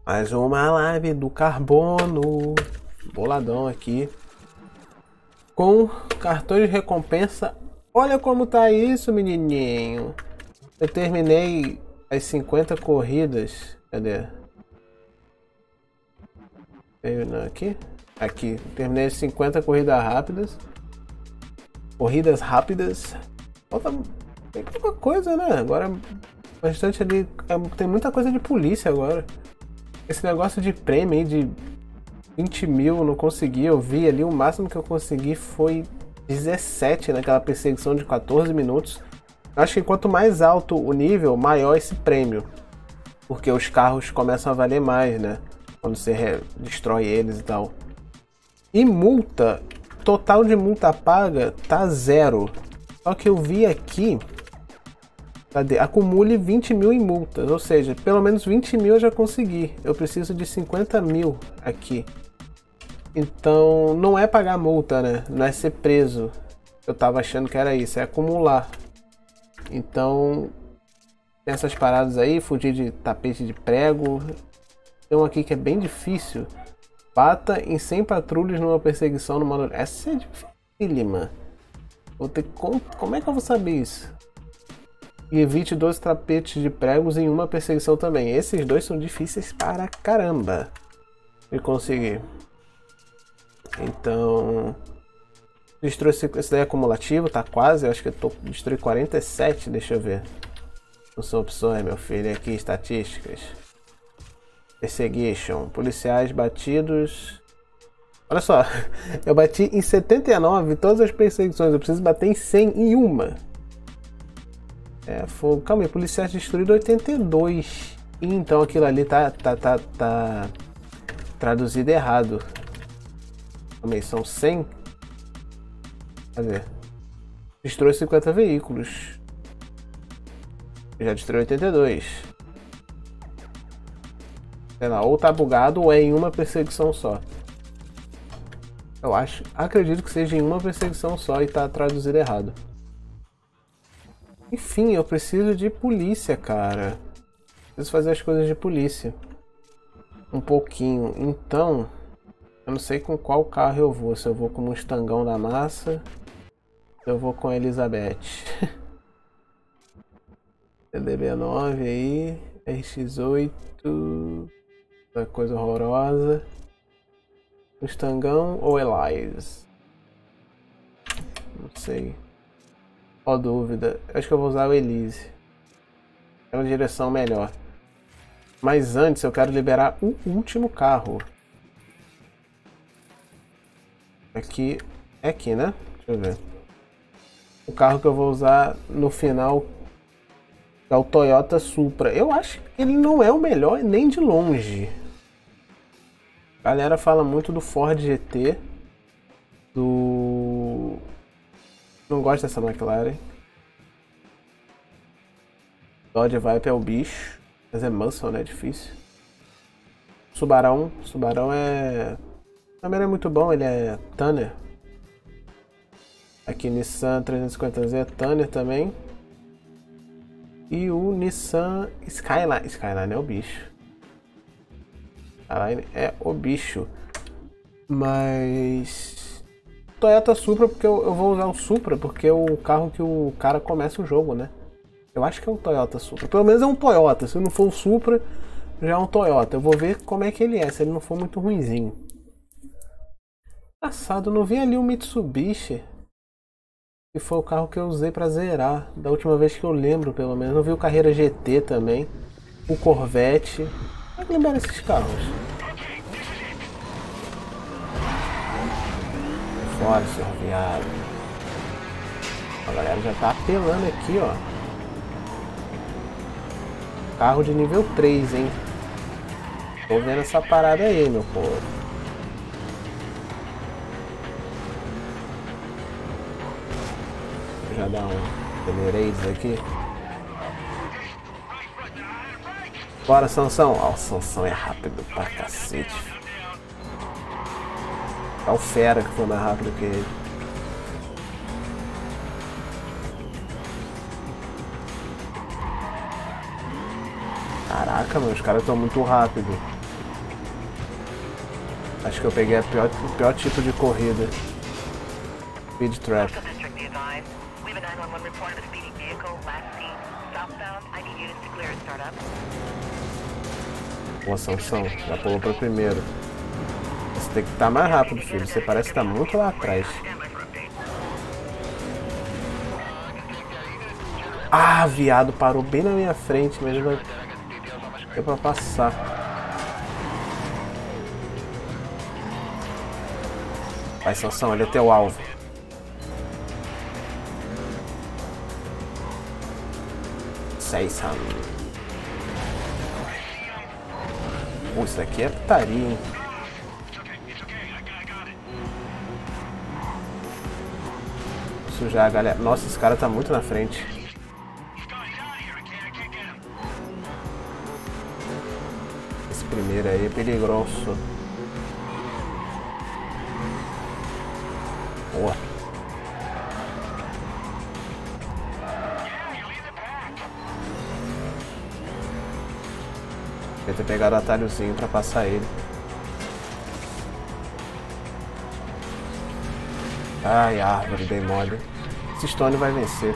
Mais uma live do Carbono. Boladão aqui. Com cartões de recompensa. Olha como tá isso, menininho. Eu terminei as 50 corridas. Cadê? Aqui? Aqui. Terminei as 50 corridas rápidas. Corridas rápidas. Falta bem pouca coisa, né? Agora bastante ali. Tem muita coisa de polícia agora. Esse negócio de prêmio aí de 20 mil eu não consegui. Eu vi ali, o máximo que eu consegui foi 17 naquela perseguição de 14 minutos. Acho que quanto mais alto o nível, maior esse prêmio. Porque os carros começam a valer mais, né? Quando você destrói eles e tal. E multa, total de multa paga tá 0. Só que eu vi aqui, cadê? Acumule 20 mil em multas, ou seja, pelo menos 20 mil eu já consegui. Eu preciso de 50 mil aqui. Então não é pagar multa, né? Não é ser preso. Eu tava achando que era isso, é acumular. Então tem essas paradas aí, fugir de tapete de prego. Tem um aqui que é bem difícil. Bata em 100 patrulhas numa perseguição no modo. Essa é difícil, mano. Vou ter que... Como é que eu vou saber isso? E evite 12 tapetes de pregos em uma perseguição também. Esses dois são difíceis para caramba de conseguir. Então, destruir esse daí é acumulativo, tá quase. Eu acho que eu tô destruir 47, deixa eu ver. Não são opções, meu filho. Aqui, estatísticas. Perseguition. Policiais batidos. Olha só, eu bati em 79 todas as perseguições. Eu preciso bater em 100 em uma. É, fogo. Calma aí, policiais destruídos 82. Então aquilo ali tá traduzido errado. Calma aí, são 100? Cadê? Destruiu 50 veículos. Já destruiu 82. Sei lá, ou tá bugado ou é em uma perseguição só. Eu acredito que seja em uma perseguição só e tá traduzido errado. Enfim, eu preciso de polícia, cara. Preciso fazer as coisas de polícia. Um pouquinho. Então, eu não sei com qual carro eu vou. Se eu vou com o Mustangão da massa. Se eu vou com a Elizabeth. CDB9 aí. RX8. Essa coisa horrorosa. Mustangão ou Elias? Não sei. Ó, dúvida. Acho que eu vou usar o Elise. É uma direção melhor. Mas antes eu quero liberar o último carro. Aqui. É aqui, né? Deixa eu ver. O carro que eu vou usar no final é o Toyota Supra. Eu acho que ele não é o melhor nem de longe. A galera fala muito do Ford GT. Não gosto dessa McLaren. Dodge Viper é o bicho. Mas é muscle, né? É difícil. Subarão é... também é muito bom, ele é Tanner. Aqui Nissan 350Z é Tanner também. E o Nissan Skyline. Skyline é o bicho. Skyline é o bicho. Mas... Toyota Supra, porque eu vou usar o Supra, porque é o carro que o cara começa o jogo, né? Eu acho que é um Toyota Supra. Pelo menos é um Toyota. Se não for o Supra, já é um Toyota. Eu vou ver como é que ele é, se ele não for muito ruinzinho. Passado, não vi ali o Mitsubishi. Que foi o carro que eu usei pra zerar. Da última vez que eu lembro, pelo menos. Não vi o Carreira GT também. O Corvette. Como é que lembrar esses carros? Fora, seu viado. A galera já tá apelando aqui, ó. Carro de nível 3, hein? Tô vendo essa parada aí, meu povo. Vou já dar um Temerades aqui. Bora, Sansão. Ó, o Sansão é rápido pra cacete. É o Fera que foi mais rápido que ele. Caraca, mano, os caras estão muito rápidos. Acho que eu peguei o pior tipo de corrida. Speed Trap. Boa, Sansão. Já pulou para o primeiro. Você tem que estar mais rápido, filho. Você parece estar muito lá atrás. Ah, viado. Parou bem na minha frente, mas deu pra passar. Vai, Sansão. Ele é teu alvo. Seisam. Pô, isso aqui é putaria, hein? Sujar, galera. Nossa, esse cara tá muito na frente. Esse primeiro aí é peligroso. Boa. Devia ter pegado o atalhozinho pra passar ele. Ai, árvore, dei mole. Esse Stone vai vencer.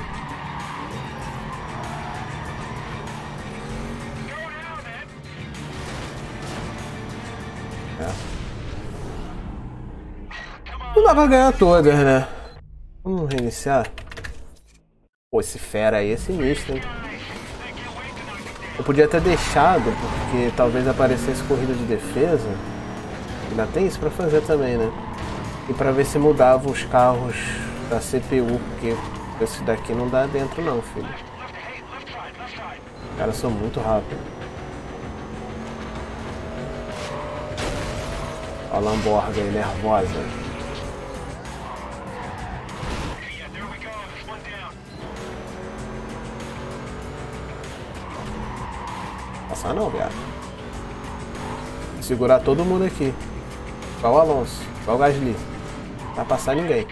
É. Não dá pra ganhar todas, né? Vamos reiniciar. Pô, esse fera aí é sinistro, hein? Eu podia ter deixado, porque talvez aparecesse corrida de defesa. Ainda tem isso pra fazer também, né? E pra ver se mudava os carros da CPU, porque esse daqui não dá dentro não, filho. Os caras são muito rápidos. Ó a Lamborghini aí, nervosa. Passar não, viado. Vou segurar todo mundo aqui. Igual o Alonso, igual o Gasly. Não vai passar ninguém.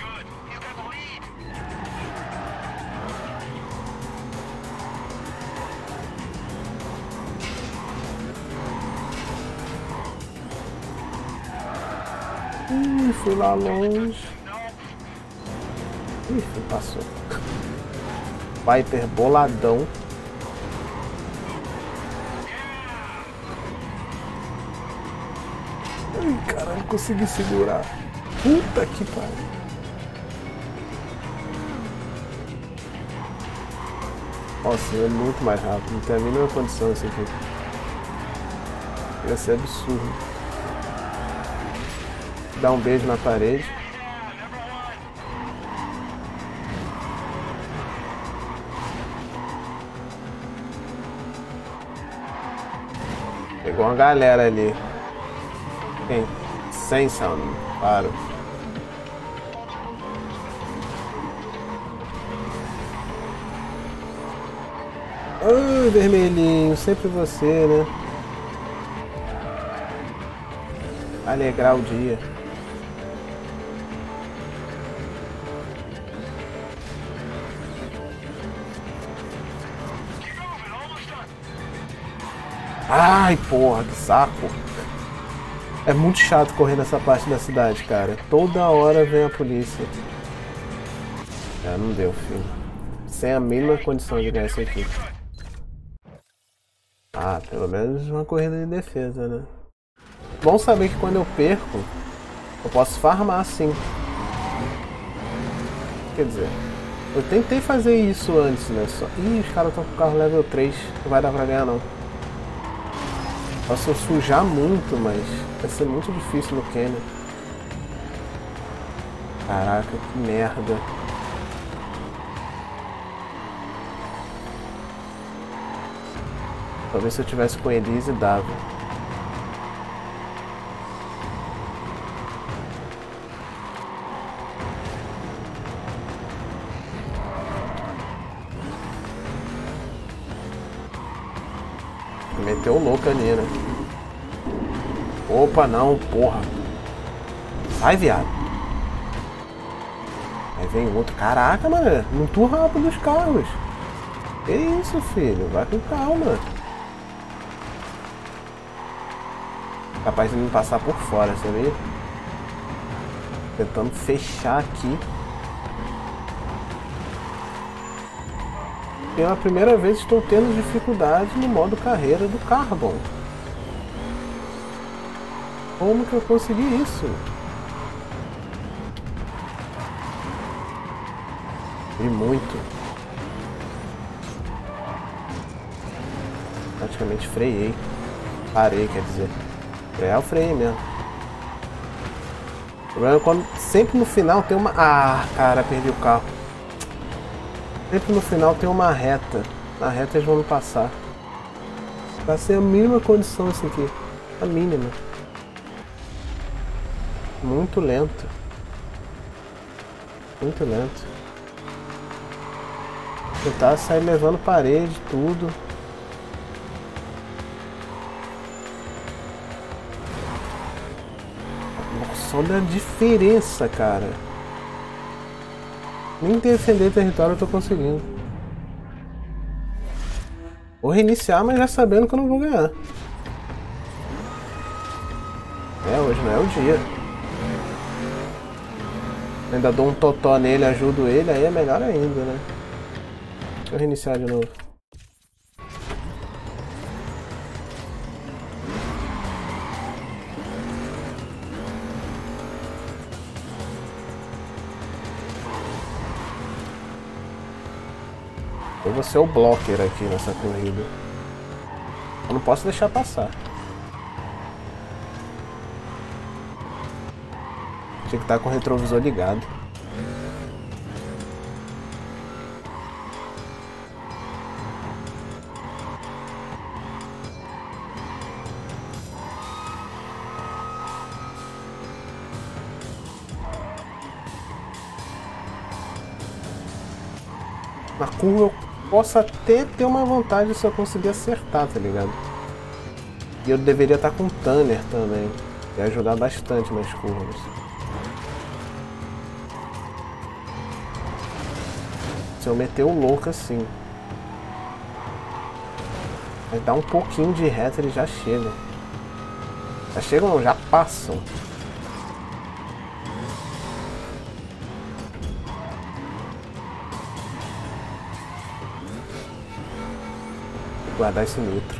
Fui lá longe. Passou. Viper boladão. Ai, caralho, não consegui segurar. Puta que pariu. Nossa, é muito mais rápido. Não tem a mínima condição isso aqui. Ia ser absurdo. Dá um beijo na parede. Pegou uma galera ali. Quem? Sansão, claro. Ai, vermelhinho, sempre você, né? Alegrar o dia. Ai, porra, que saco. É muito chato correr nessa parte da cidade, cara. Toda hora vem a polícia. Ah, não deu, filho. Sem a mínima condição de ganhar isso aqui. Ah, pelo menos uma corrida de defesa, né? Bom saber que quando eu perco, eu posso farmar sim. Quer dizer, eu tentei fazer isso antes, né? Ih, os caras estão com o carro level 3. Não vai dar pra ganhar, não. Posso sujar muito, mas vai ser muito difícil no Canyon. Caraca, que merda. Talvez se eu tivesse com Elise dava. Meteu o louco ali, né? Opa, não, porra. Sai, viado. Aí vem outro. Caraca, mano. Muito rápido os carros. Que isso, filho? Vai com calma. Capaz de me passar por fora, você viu? Tentando fechar aqui. Pela primeira vez estou tendo dificuldade no modo carreira do Carbon. Como que eu consegui isso? E muito. Praticamente freiei. Parei, quer dizer. Frear eu freiei mesmo. O problema é quando sempre no final tem uma... Ah, cara, perdi o carro. Sempre no final tem uma reta. Na reta eles vão me passar. Vai ser a mínima condição isso aqui. A mínima. Muito lento. Muito lento. Tentar sair levando parede, tudo. Nossa, olha a diferença, cara. Nem defender território eu tô conseguindo. Vou reiniciar, mas já sabendo que eu não vou ganhar. Hoje não é o dia. Ainda dou um totó nele, ajudo ele, aí é melhor ainda, né? Deixa eu reiniciar de novo. Eu vou ser o blocker aqui nessa corrida. Eu não posso deixar passar. Tinha que estar com o retrovisor ligado. Na curva eu posso até ter uma vantagem se eu conseguir acertar, tá ligado? E eu deveria estar com Tanner também. Ia ajudar bastante nas curvas. Se eu meter o louco assim. Vai dar um pouquinho de reta, eles já chegam. Já chegam não, já passam. Vou guardar esse nitro.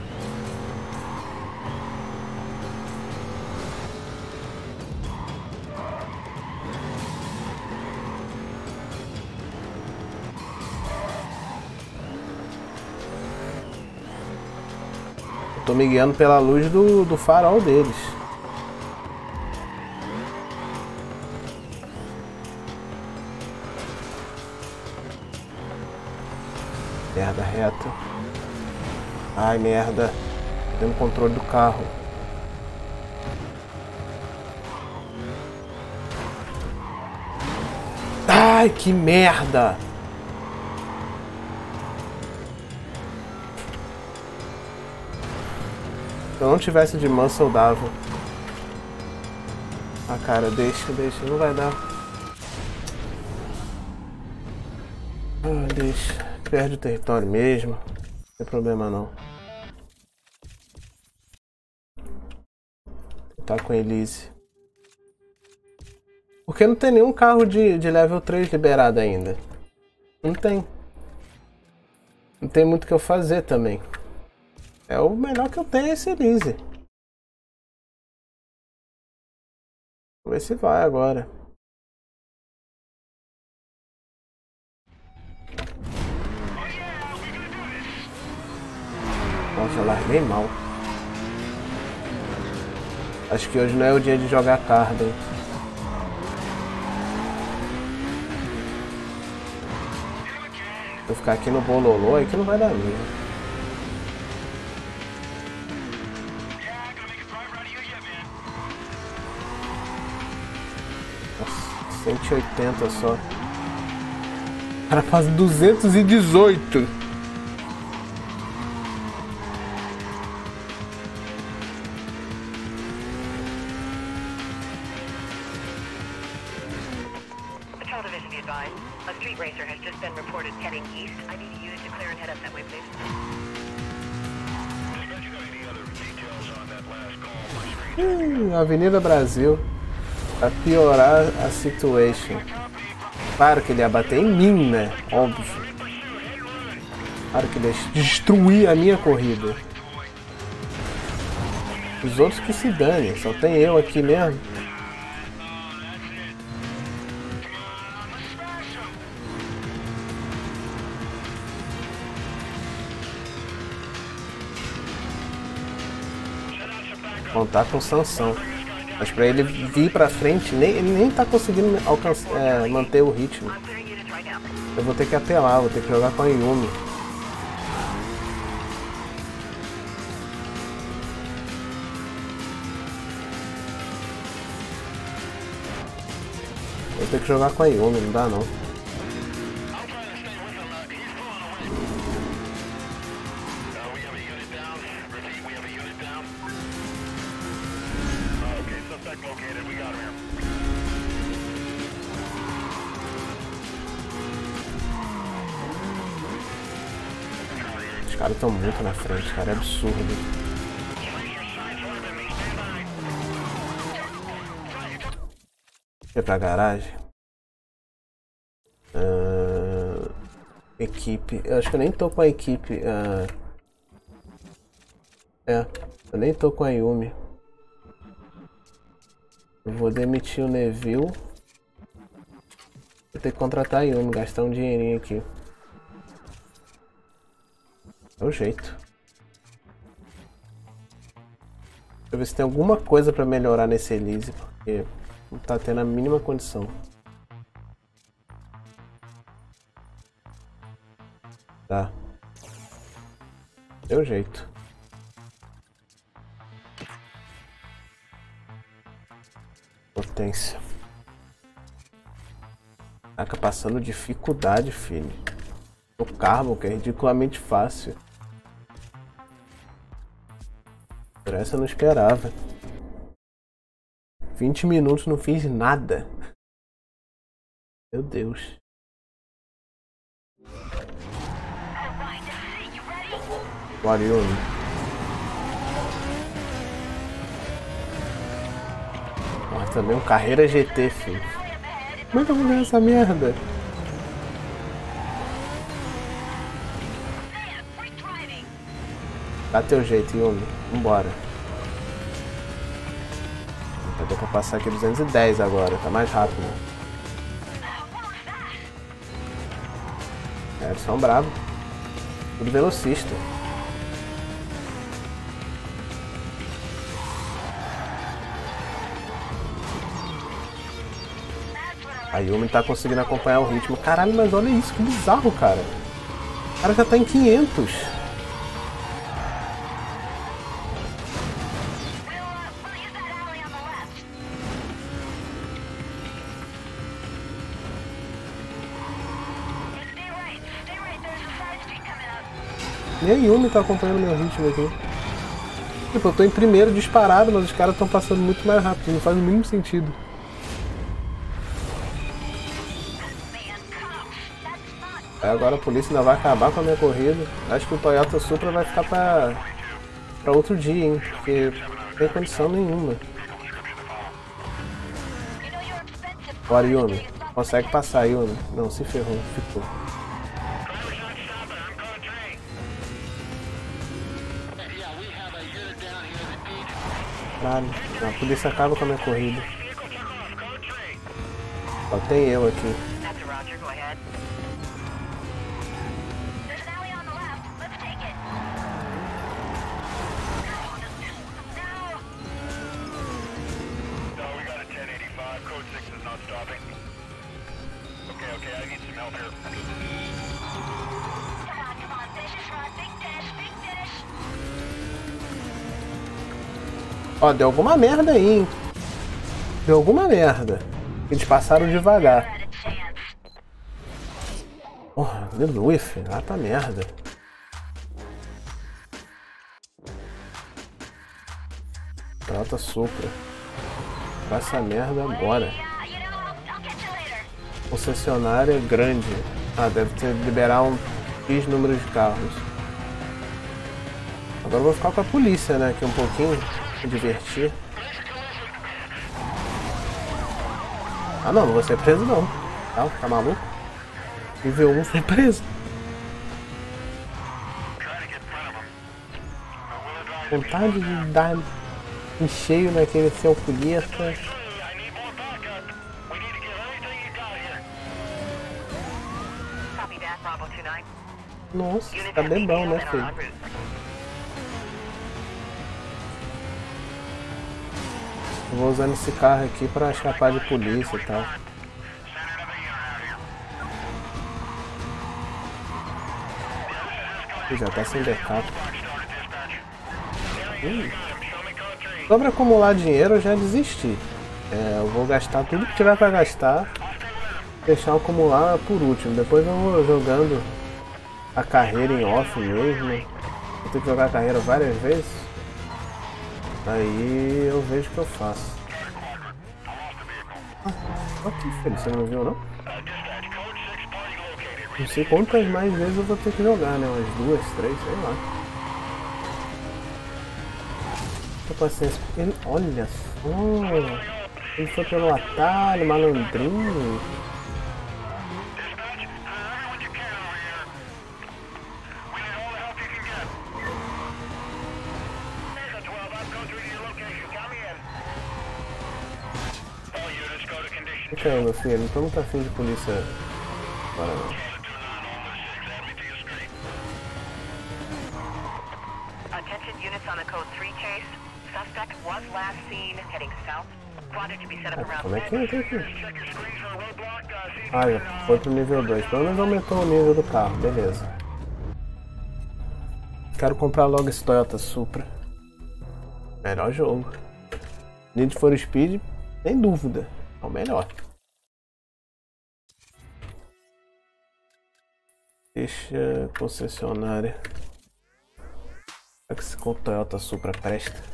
Tô me guiando pela luz do farol deles. Merda, reta. Ai, merda. Tendo controle do carro. Ai, que merda. Se eu não tivesse de muscle, dava. Ah, cara, deixa, não vai dar. Ah, deixa. Perde o território mesmo. Não tem problema não. Tá com a Elise. Porque não tem nenhum carro de level 3 liberado ainda. Não tem. Não tem muito o que eu fazer também. É o melhor que eu tenho, é esse Elise. Vamos ver se vai agora. Nossa, eu larguei mal. Acho que hoje não é o dia de jogar carda. Vou ficar aqui no bololô, aí que não vai dar mesmo. Nossa, 180 só. O cara faz 218. Avenida Brasil. Pra piorar a situation. Claro que ele ia bater em mim, né? Óbvio. Claro que ele ia destruir a minha corrida. Os outros que se danem, só tem eu aqui mesmo. Contar com sanção. Mas pra ele vir pra frente, ele nem tá conseguindo alcançar, manter o ritmo. Eu vou ter que apelar, vou ter que jogar com a Yumi. Vou ter que jogar com a Yumi, não dá não. Os caras estão muito na frente, cara, é absurdo. Ir pra garagem. Equipe. Eu acho que eu nem tô com a equipe. Eu nem tô com a Yumi. Eu vou demitir o Neville. Vou ter que contratar a Yumi, gastar um dinheirinho aqui. É o jeito. Deixa eu ver se tem alguma coisa pra melhorar nesse Elise, porque não tá tendo a mínima condição. Tá. Deu jeito. Potência. Caraca, passando dificuldade, filho. O Carbon, que é ridiculamente fácil. Por essa eu não esperava. 20 minutos não fiz nada. Meu Deus. Yumi. Nossa, também um Carreira GT, filho. Como é que eu vou ganhar essa merda? Dá teu jeito, Yumi. Vambora. Vai ter pra passar aqui 210 agora, tá mais rápido. Eles são bravos. Tudo velocista. A Yumi tá conseguindo acompanhar o ritmo. Caralho, mas olha isso, que bizarro, cara. O cara já tá em 500. Nem a Yumi tá acompanhando meu ritmo aqui. Tipo, eu tô em primeiro disparado, mas os caras estão passando muito mais rápido. Não faz o mínimo sentido. Aí agora a polícia ainda vai acabar com a minha corrida. Acho que o Toyota Supra vai ficar pra outro dia, hein? Porque não tem condição nenhuma. Bora, Yumi. Consegue passar, Yumi. Não, se ferrou. Ficou. Caralho, a polícia acaba com a minha corrida. Só tem eu aqui. Ó, deu alguma merda aí, hein? Deu alguma merda. Eles passaram devagar. Porra, aleluia, filho. Ah, tá merda. Toyota Supra. Pra essa merda agora. Concessionária grande. Ah, deve ter liberar um X número de carros. Agora eu vou ficar com a polícia, né? Aqui um pouquinho. Me divertir. Ah não, não vou ser preso não. Tá maluco? Nível 1 foi preso. Vontade de dar em cheio naquele seu punheta. Nossa, tá bem bom, né, filho? Eu vou usando esse carro aqui pra escapar de polícia e tal. Já tá sem backup. Sobre acumular dinheiro eu já desisti. Eu vou gastar tudo que tiver pra gastar. Deixar acumular por último. Depois eu vou jogando a carreira em off mesmo. Vou ter que jogar a carreira várias vezes. Aí eu vejo o que eu faço. Ok, filho, você não viu não? Não sei quantas mais vezes eu vou ter que jogar, né? Umas 2, 3, sei lá. Tô paciência. Ele, olha só. Ele foi pelo atalho, malandrinho. Fica aí, meu filho. Não tô muito afim de polícia agora não. Como é que entra aqui? Ah, já foi pro nível 2. Pelo menos aumentou o nível do carro, beleza. Quero comprar logo esse Toyota Supra. Melhor jogo. Need for Speed, sem dúvida. É o melhor. Deixa concessionária. Será que esse Toyota Supra presta?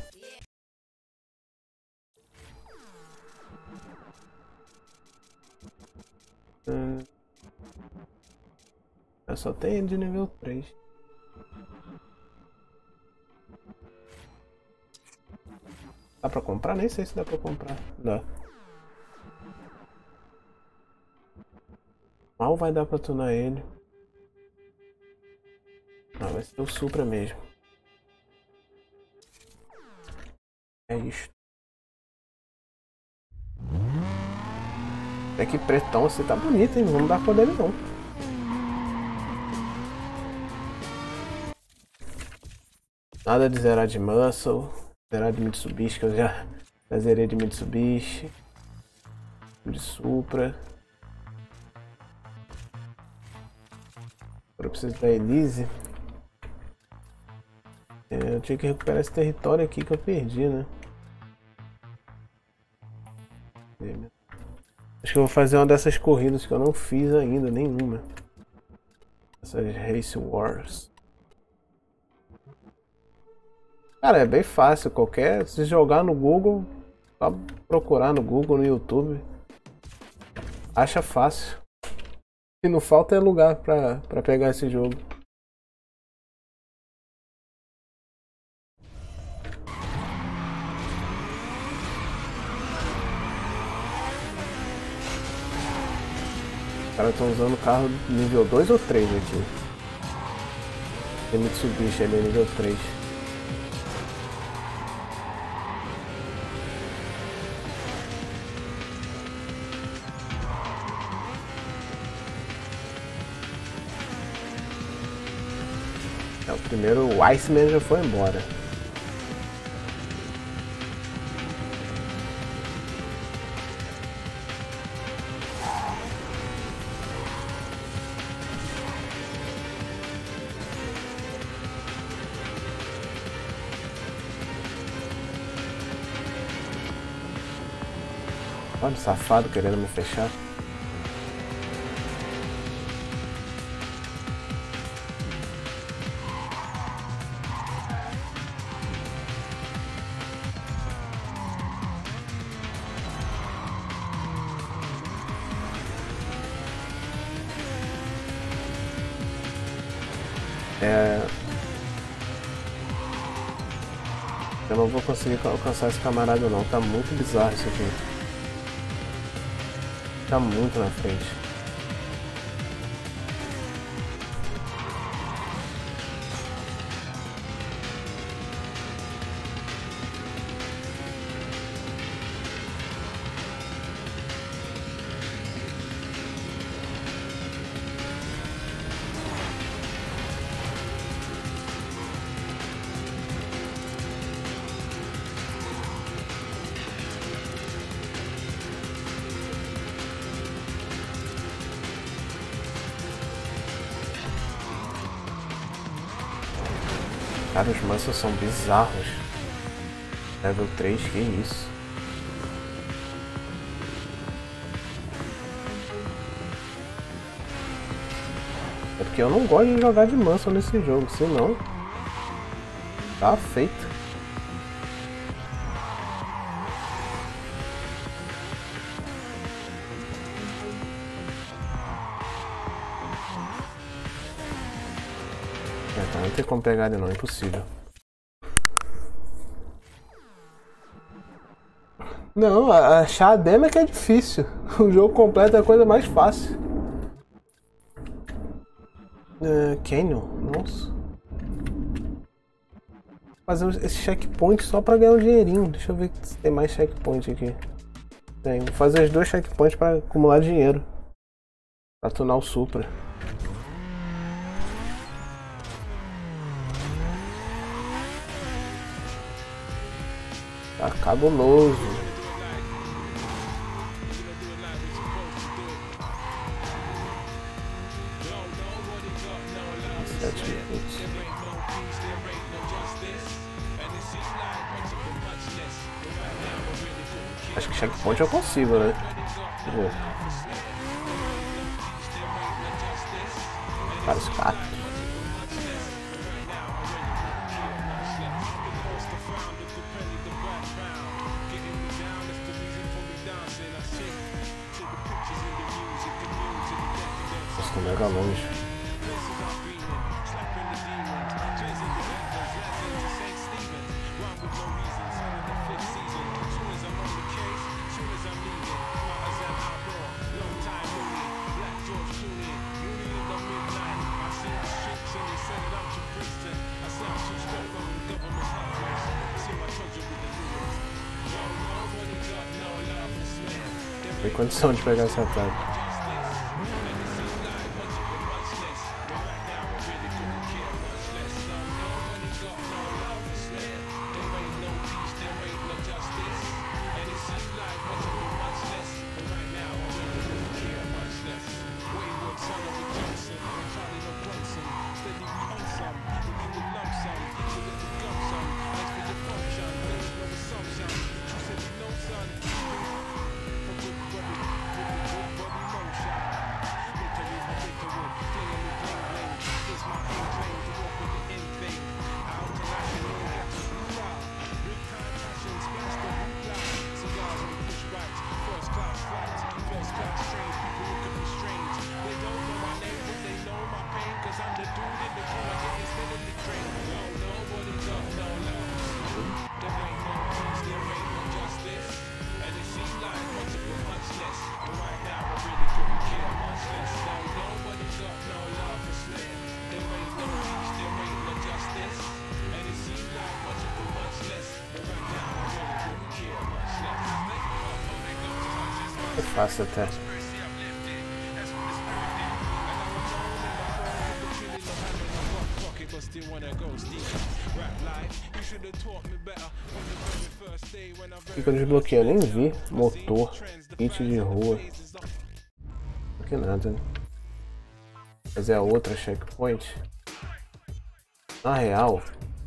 Eu só tenho de nível 3. Dá pra comprar? Nem sei se dá pra comprar. Dá. Mal vai dar pra tunar ele. Não, vai ser o Supra mesmo. É isto. É que pretão você tá bonito, hein? Não vamos dar cor dele não. Nada de zerar de Muscle. Zerar de Mitsubishi, que eu já zerei de Mitsubishi. De Supra. Agora eu preciso da Elise. Eu tinha que recuperar esse território aqui que eu perdi, né? Acho que eu vou fazer uma dessas corridas que eu não fiz ainda, nenhuma. Essas Race Wars. Cara, é bem fácil, se jogar no Google, só procurar no Google, no YouTube, acha fácil. E não falta é lugar pra pegar esse jogo. Os caras estão usando o carro nível 2 ou 3 aqui. Tem Mitsubishi ali nível 3. O primeiro, o Iceman já foi embora. Olha o safado querendo me fechar. Eu não vou conseguir alcançar esse camarada não, tá muito bizarro isso aqui. Tá muito na frente. Cara, os monstros são bizarros. Level 3, que isso? É porque eu não gosto de jogar de manso nesse jogo, senão tá feito. Então não tem como pegar ele não, é impossível. Não, achar a demo é que é difícil. O jogo completo é a coisa mais fácil. Canyon? Nossa. Fazer esse checkpoint só pra ganhar um dinheirinho. Deixa eu ver se tem mais checkpoint aqui. Tem. Vou fazer os 2 checkpoints pra acumular dinheiro. Pra tunar o Supra. Tá cabuloso. Acho que checkpoint eu consigo, né? Para os caras. Nossa, tô mega longe. Tem condição de pegar esse ataque. É fácil até. O que eu desbloqueei? Eu nem vi. Motor, kit de rua. Não que nada, né? Fazer a outra checkpoint. Na real,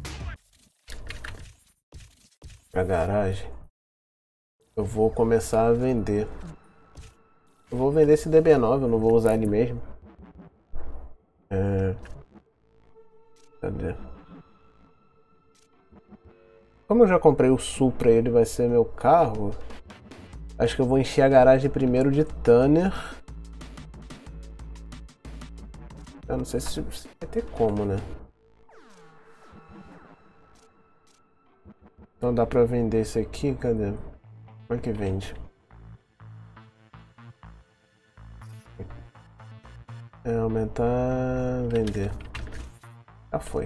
pra garagem, eu vou começar a vender. Eu vou vender esse DB9, eu não vou usar ele mesmo. Cadê? Como eu já comprei o Supra e ele vai ser meu carro, acho que eu vou encher a garagem primeiro de Tanner. Eu não sei se vai ter como, né? Então dá pra vender esse aqui, cadê? Como é que vende? É, aumentar, vender. Já foi.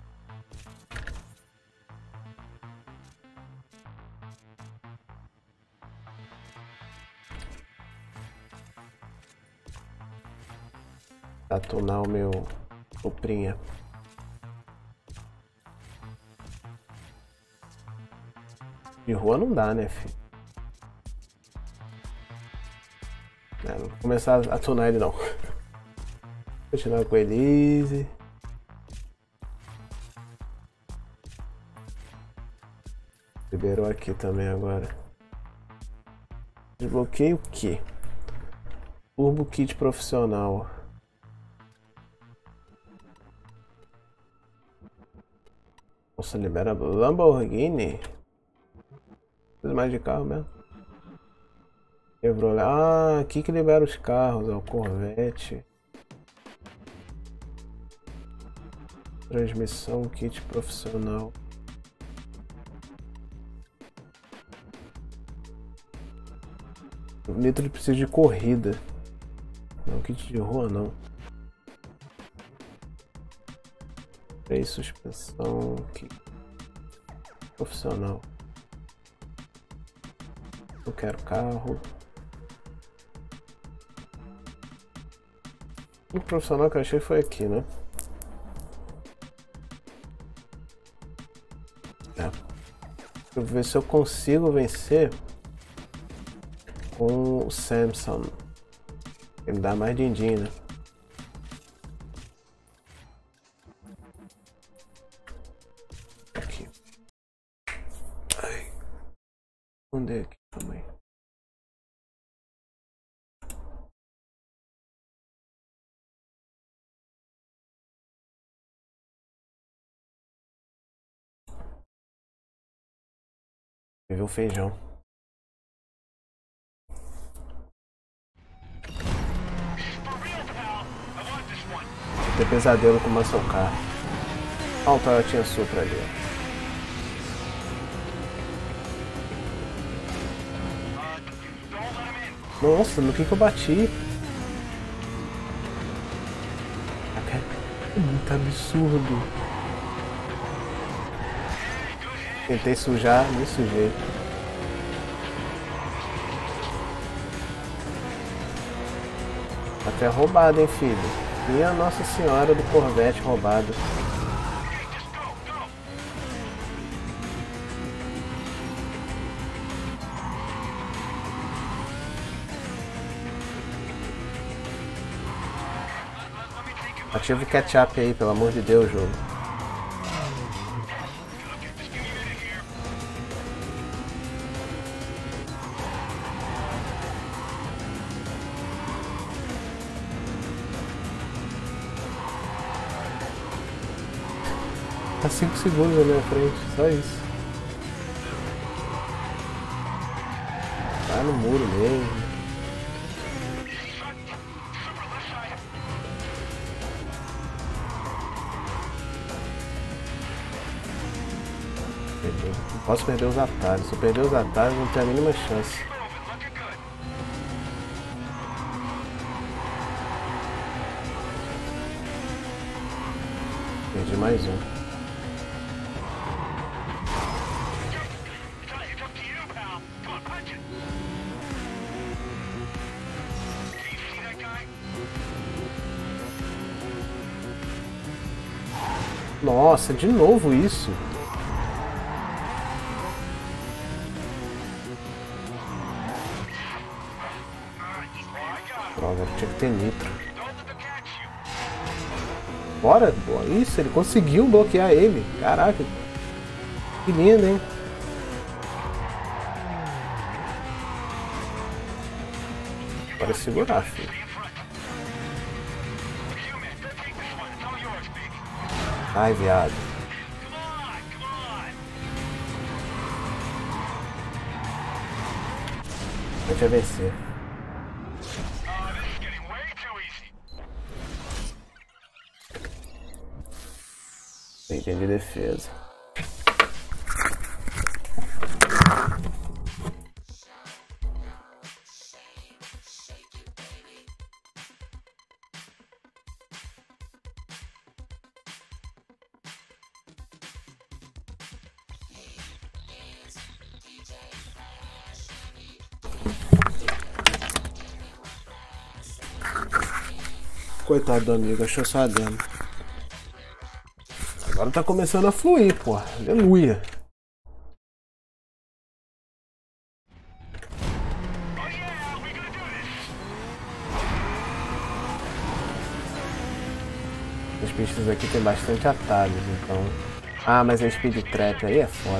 Atunar o meu suprinha. De rua não dá, né, filho? Não vou começar a tunar ele não. Continuar com ele easy. Liberou aqui também agora. Desbloqueio o que? Turbo Kit Profissional. Nossa, libera Lamborghini. Preciso mais de carro mesmo. Chevrolet. Ah, aqui que libera os carros, ó, o Corvette. Transmissão, kit profissional. O Nitro precisa de corrida. Não, kit de rua não. Freio, suspensão, kit profissional. Eu quero carro. O profissional que eu achei foi aqui, né? É. Eu vou ver se eu consigo vencer com o Samson. Ele dá mais din-din, né? Aqui. Ai. Onde é aqui também? Viu o feijão. Vou ter pesadelo com o Muscle Car. Olha o Toyotinha Supra ali, ó. Nossa, no que eu bati? É muito absurdo. Tentei sujar, me sujei. Até roubado, hein, filho? Minha Nossa Senhora do Corvette roubado. Ativa o catch-up aí, pelo amor de Deus, jogo. Tá 5 segundos na minha frente, só isso. Tá no muro mesmo. Não posso perder os atalhos. Se eu perder os atalhos, não tenho a mínima chance. Perdi mais um. Nossa, de novo isso. Droga, tinha que ter nitro. Bora, boa. Isso, ele conseguiu bloquear ele. Caraca. Que lindo, hein? Bora segurar, filho. Ai, viado. A gente vai vencer. Item de defesa. Coitado do amigo, achou só a demo. Agora tá começando a fluir, pô. Aleluia. As pistas aqui tem bastante atalhos, então... Ah, mas a speed trap aí é foda.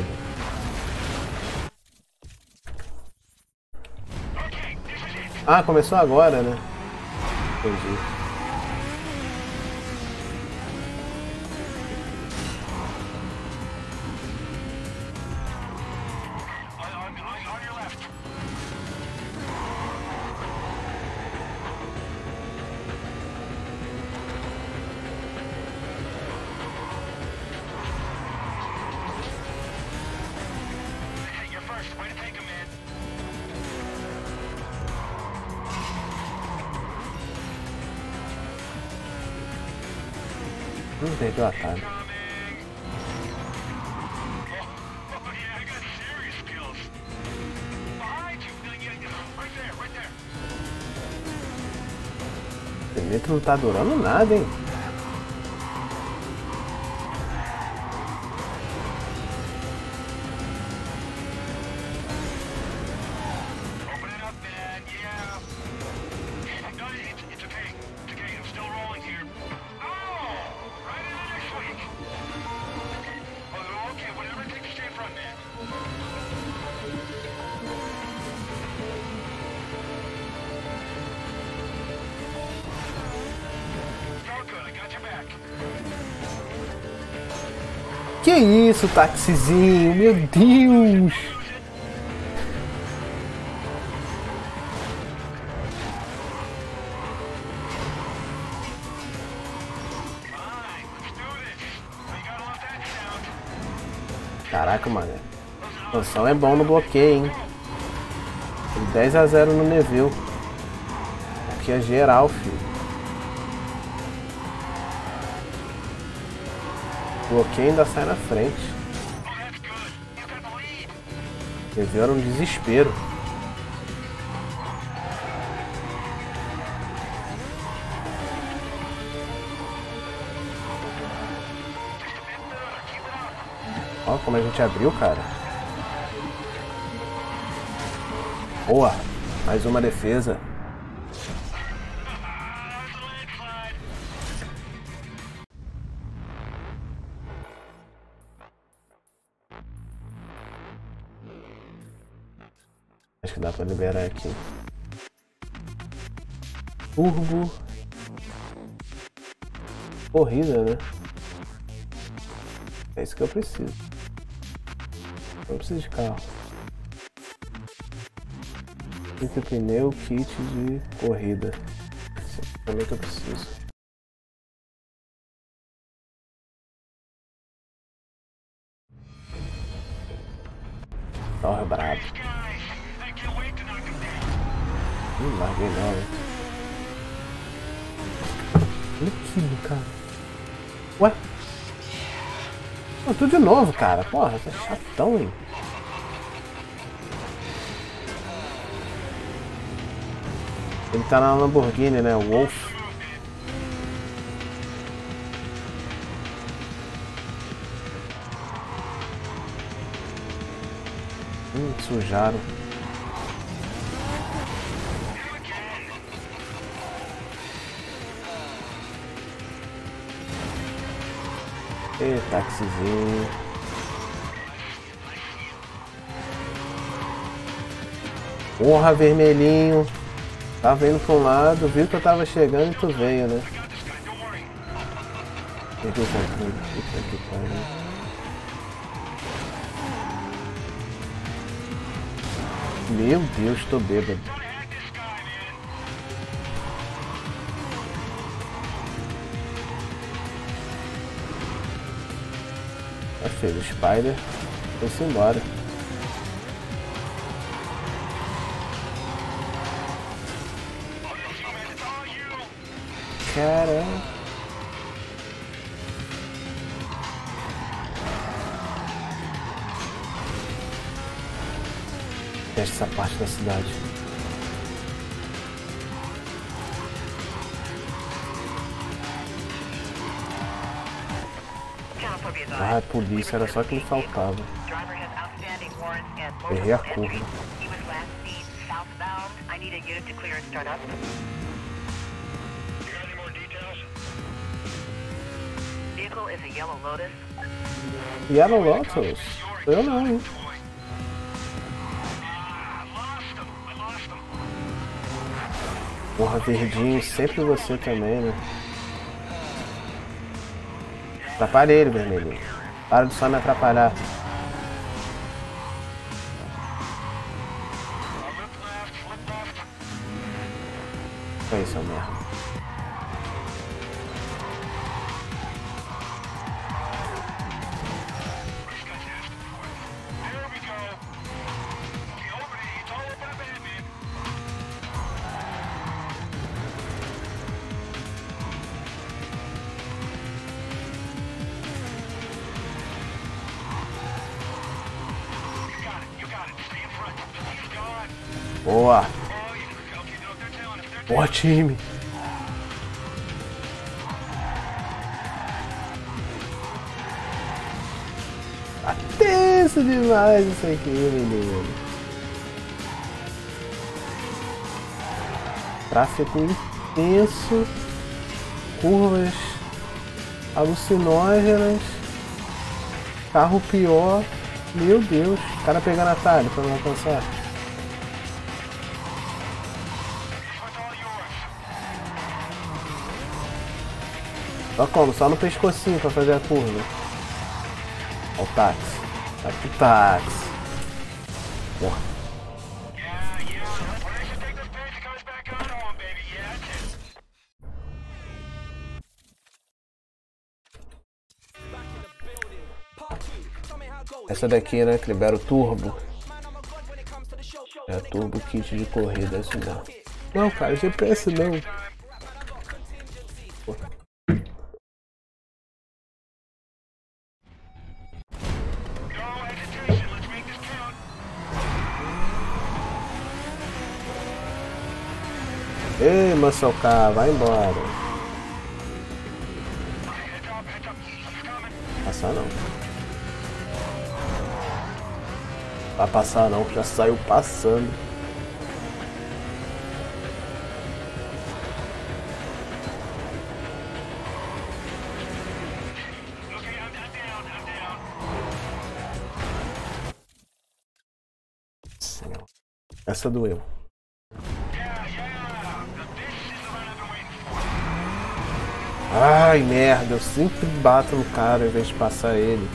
Ah, começou agora, né? Entendi. Perdeu o atalho. O metro não tá durando nada, hein? Que isso, taxizinho? Meu Deus! Caraca, mano. O som é bom no bloqueio, hein? 10-0 no Neville. Aqui é geral, filho. O bloqueio ainda sai na frente. Neville era um desespero. Ó como a gente abriu, cara. Boa! Mais uma defesa. Acho que dá pra liberar aqui. Turbo. Corrida, né? É isso que eu preciso. Não preciso de carro. Esse pneu, kit de corrida. Isso é também que eu preciso. Torre brabo. Larguei não, hein? Olha aquilo, cara. Ué? Tudo de novo, cara. Porra, tá chatão, hein? Ele tá na Lamborghini, né? O Wolf. Sujaram. E taxizinho. Porra, vermelhinho. Tava indo pra um lado, viu que eu tava chegando e tu veio, né? Perdi o controle. Puta que pariu. Meu Deus, tô bêbado. Tá feio, o Spider foi-se embora. Caramba. detesto essa parte da cidade. Ah, polícia, era só que me faltava. Errei a curva. Yellow Lotus? Eu não, hein? Porra, verdinho, sempre você também, né? Atrapalhei ele, vermelhinho. Para de só me atrapalhar. Foi isso, merda. Boa! Boa, time! Tá tenso demais isso aqui, menino. Tráfego intenso, curvas alucinógenas, carro pior. Meu Deus, o cara pegando atalho pra não alcançar. Só como? Só no pescocinho pra fazer a curva. Ó o táxi. Vai pro táxi. Porra. Essa daqui, né, que libera o turbo. É a turbo kit de corrida, assim não. Não, cara, GPS não. Porra. Ei, Muscle Car, vai embora. Passar não. Vai passar não, já saiu passando. Essa doeu. Ai, merda, eu sempre bato no cara ao invés de passar ele.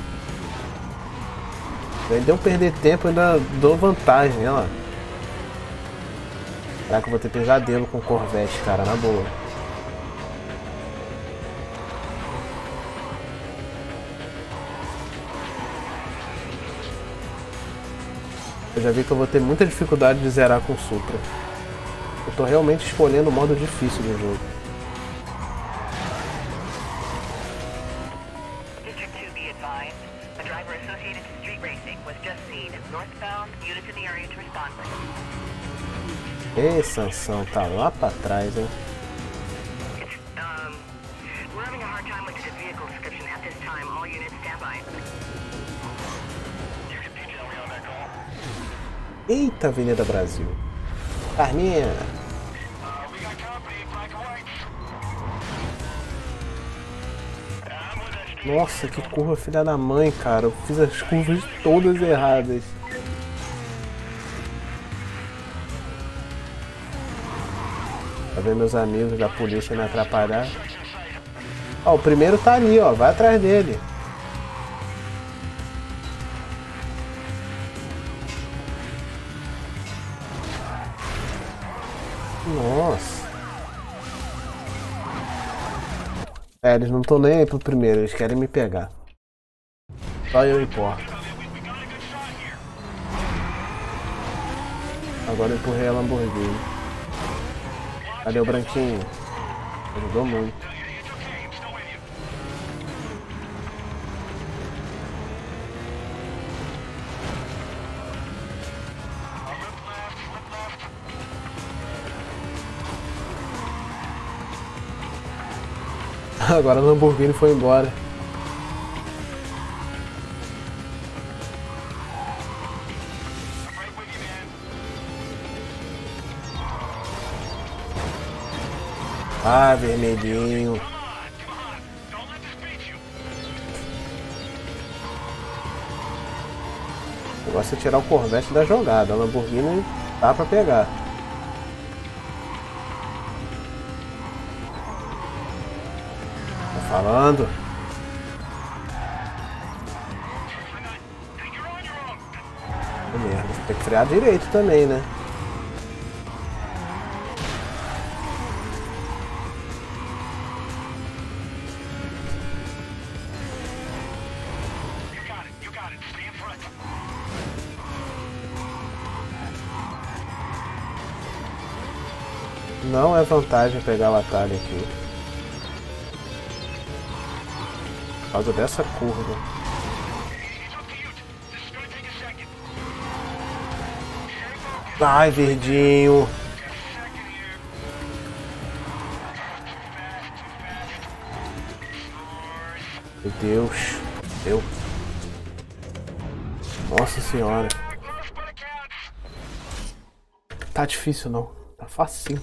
Ainda eu perder tempo, eu ainda dou vantagem, olha lá. Caraca, eu vou ter pesadelo com Corvette, cara, na boa. Eu já vi que eu vou ter muita dificuldade de zerar com Supra. Eu tô realmente escolhendo o modo difícil do jogo. Ei, Sansão, tá lá pra trás, hein? Eita, Avenida Brasil. Carminha. Nossa, que curva filha da mãe, cara. Eu fiz as curvas todas erradas. Tá vendo meus amigos da polícia me atrapalhar? Ó, o primeiro tá ali, ó. Vai atrás dele. Nossa. É, eles não estão nem aí pro primeiro, eles querem me pegar. Só eu importo. Agora eu empurrei a Lamborghini. Cadê o branquinho? Ajudou muito. Agora a Lamborghini foi embora. Ah, vermelhinho. O negócio é tirar o Corvette da jogada. A Lamborghini dá pra pegar. Tá falando? Que merda. Tem que frear direito também, né? Não é vantagem pegar o atalho aqui. Por causa dessa curva. Ai, verdinho. Meu Deus. Meu. Nossa senhora. Tá difícil não. Tá facinho.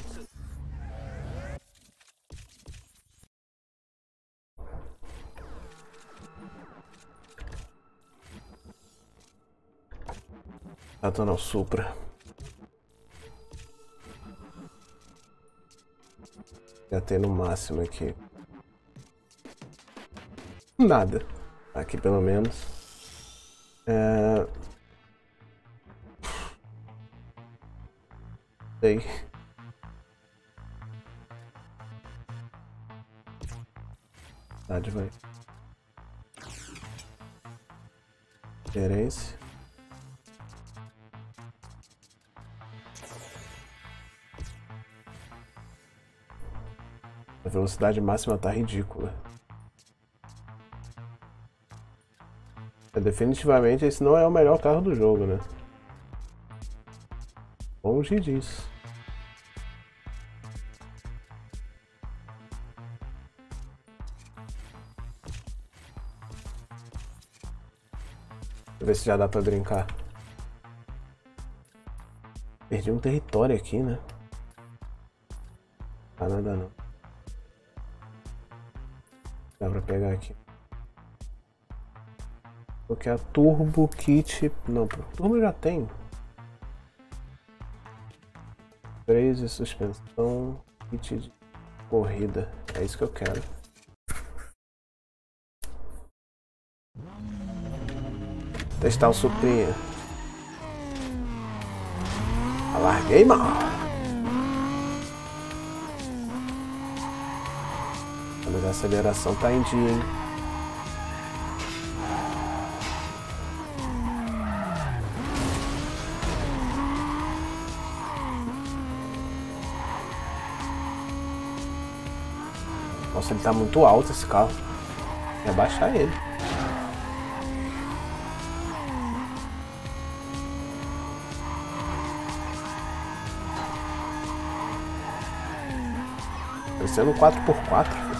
Tá dando ao Supra. Já tem no máximo aqui. Nada. Aqui pelo menos. Sei. Vai. Gerência. A velocidade máxima tá ridícula. Definitivamente esse não é o melhor carro do jogo, né? Longe disso. Deixa eu ver se já dá pra brincar. Perdi um território aqui, né? Tá nada não. Dá pra pegar aqui. Porque a Turbo Kit... Não, Turbo eu já tenho. Freio e suspensão. Kit de corrida. É isso que eu quero. Testar o Suprinha. Alarguei mal. Mas a aceleração tá em dia, hein? Nossa, ele tá muito alto esse carro. Vou abaixar ele. Parecendo um 4x4.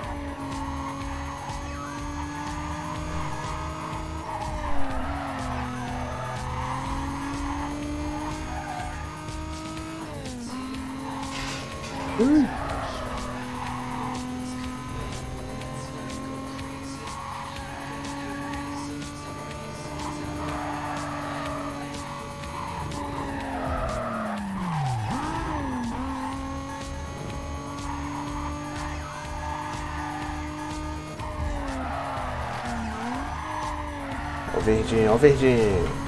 Ó o verdinho, ó o verdinho.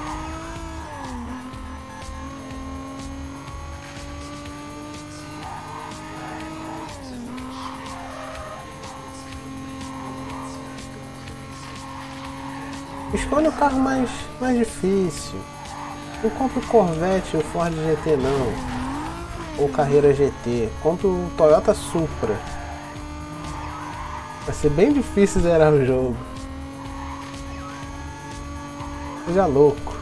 Escolha o carro mais difícil. Não compre o Corvette ou o Ford GT não. Ou Carreira GT. Compre o Toyota Supra. Vai ser bem difícil zerar o jogo. Seja louco.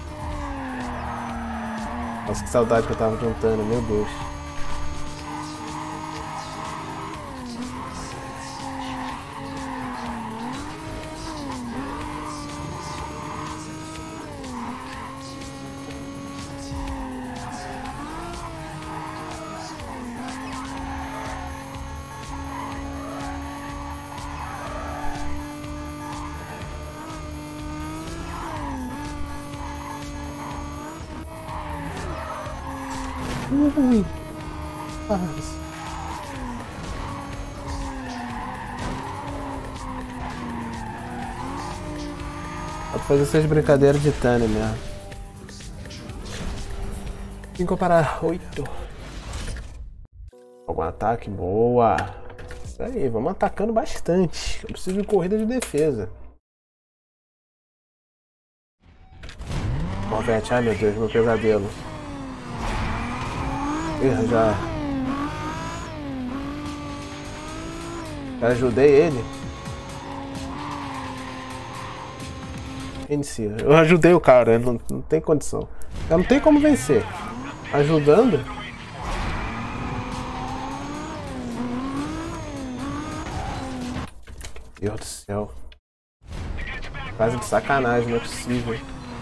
Nossa, que saudade que eu tava juntando, meu Deus. Ui. Quase. Dá pra fazer essas brincadeiras de Tânia mesmo. 5 para 8. Algum ataque? Boa! Isso aí, vamos atacando bastante. Eu preciso de corrida de defesa. Corvette, ai meu Deus, meu pesadelo. Ih, já ajudei ele. Inicia. Eu ajudei o cara, não tem condição. Eu não tem como vencer. Ajudando. Meu Deus do céu. Quase de sacanagem, não é possível.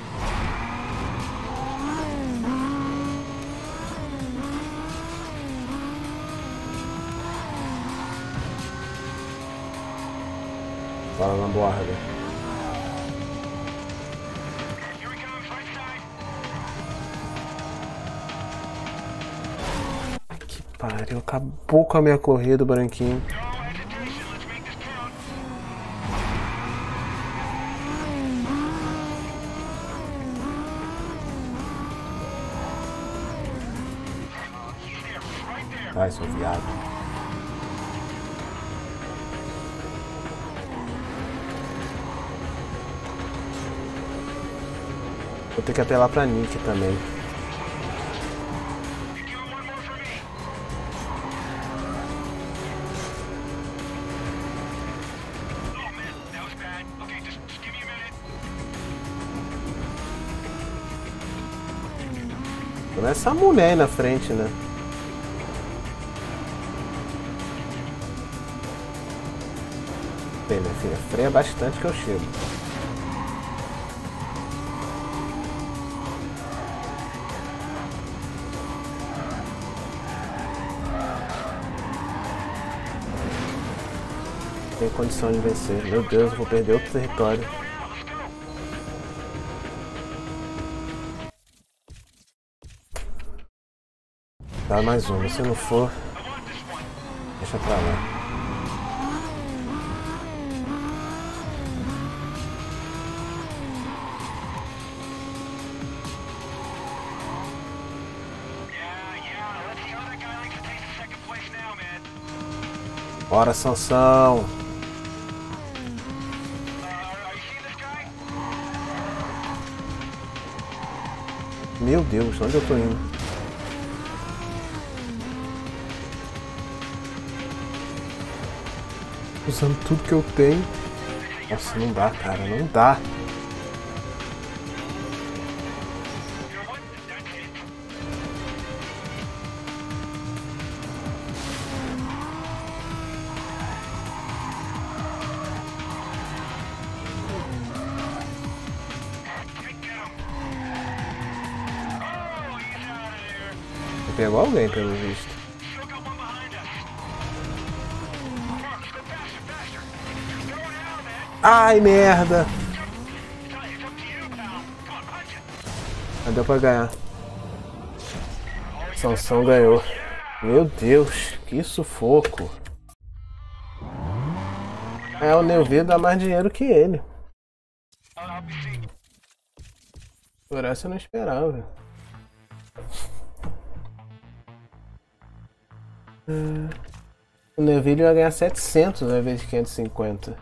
Fala na borda. Que pariu, acabou com a minha corrida, o branquinho. Vai, seu viado. Vou ter que apelar pra Nick também. Não é essa mulher aí na frente, né? Bem, minha filha, freia bastante que eu chego. Tem condição de vencer. Meu Deus, eu vou perder outro território. Dá mais uma, se não for, deixa pra lá. Bora, Sansão! Meu Deus, onde eu tô indo? Usando tudo que eu tenho. Nossa, não dá, cara, não dá. Pegou alguém, pelo visto. Ai, merda! Mas deu pra ganhar. Sansão ganhou. Meu Deus, que sufoco. É, o Neuville dá mais dinheiro que ele. Por essa eu não esperava. O Neville vai ganhar 700 ao invés de 550.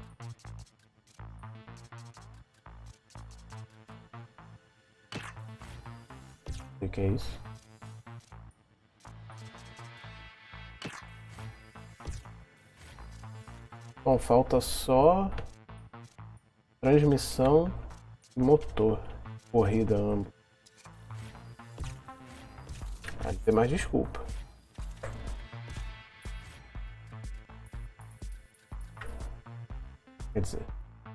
O que é isso? Bom, falta só transmissão e motor. Corrida ambos. Vai ter mais desculpa. Quer dizer,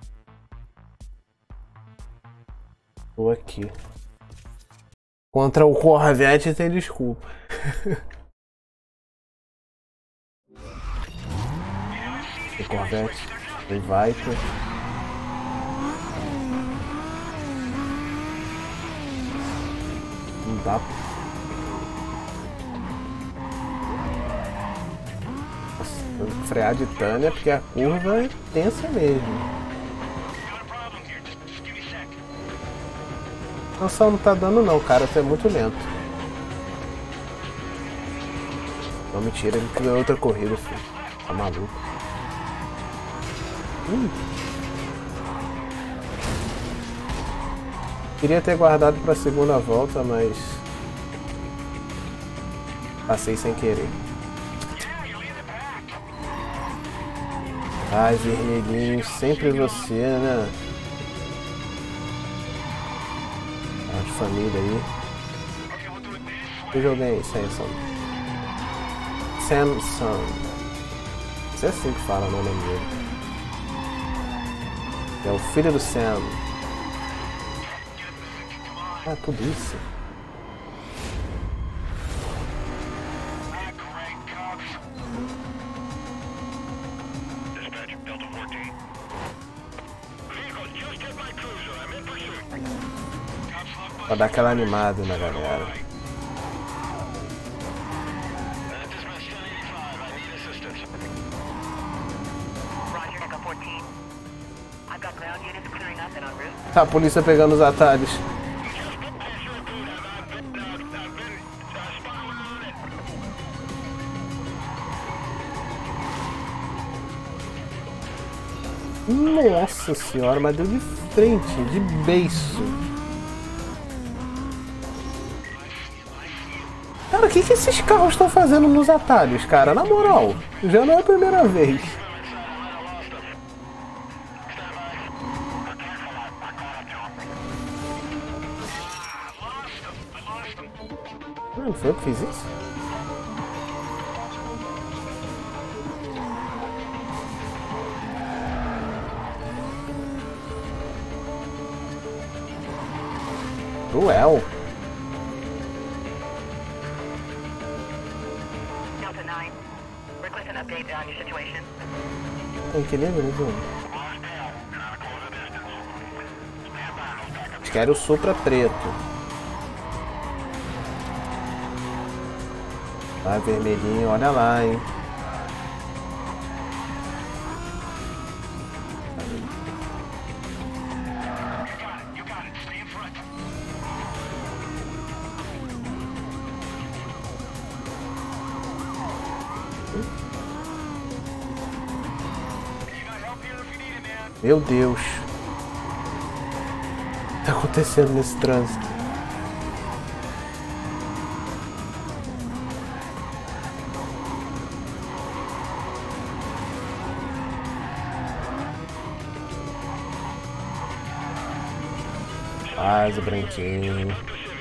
tô aqui. Contra o Corvette tem desculpa. O Corvette, o Viper. Não dá. frear de Tânia porque a curva é tensa mesmo. A noção não tá dando não, cara, tu é muito lento. Não, mentira, ele criou outra corrida, filho. Tá maluco. Queria ter guardado pra segunda volta, mas passei sem querer. Ai, vermelhinho, sempre você, né? De família aí. Que jogo é esse, Samsung? Samsung. Não é assim que fala, não, nome dele. É o filho do Sam. Ah, tudo isso. Pra dar aquela animada na galera. Tá, a polícia pegando os atalhos. Nossa senhora, mas deu de frente, de beiço. Cara, o que esses carros estão fazendo nos atalhos, cara? Na moral, já não é a primeira vez. Não foi eu que fiz isso? Cruel. Tem que lembrar, né, João? Quero o Supra preto. Vai, vermelhinho, olha lá, hein? Meu Deus. O que tá acontecendo nesse trânsito? Faz o branquinho.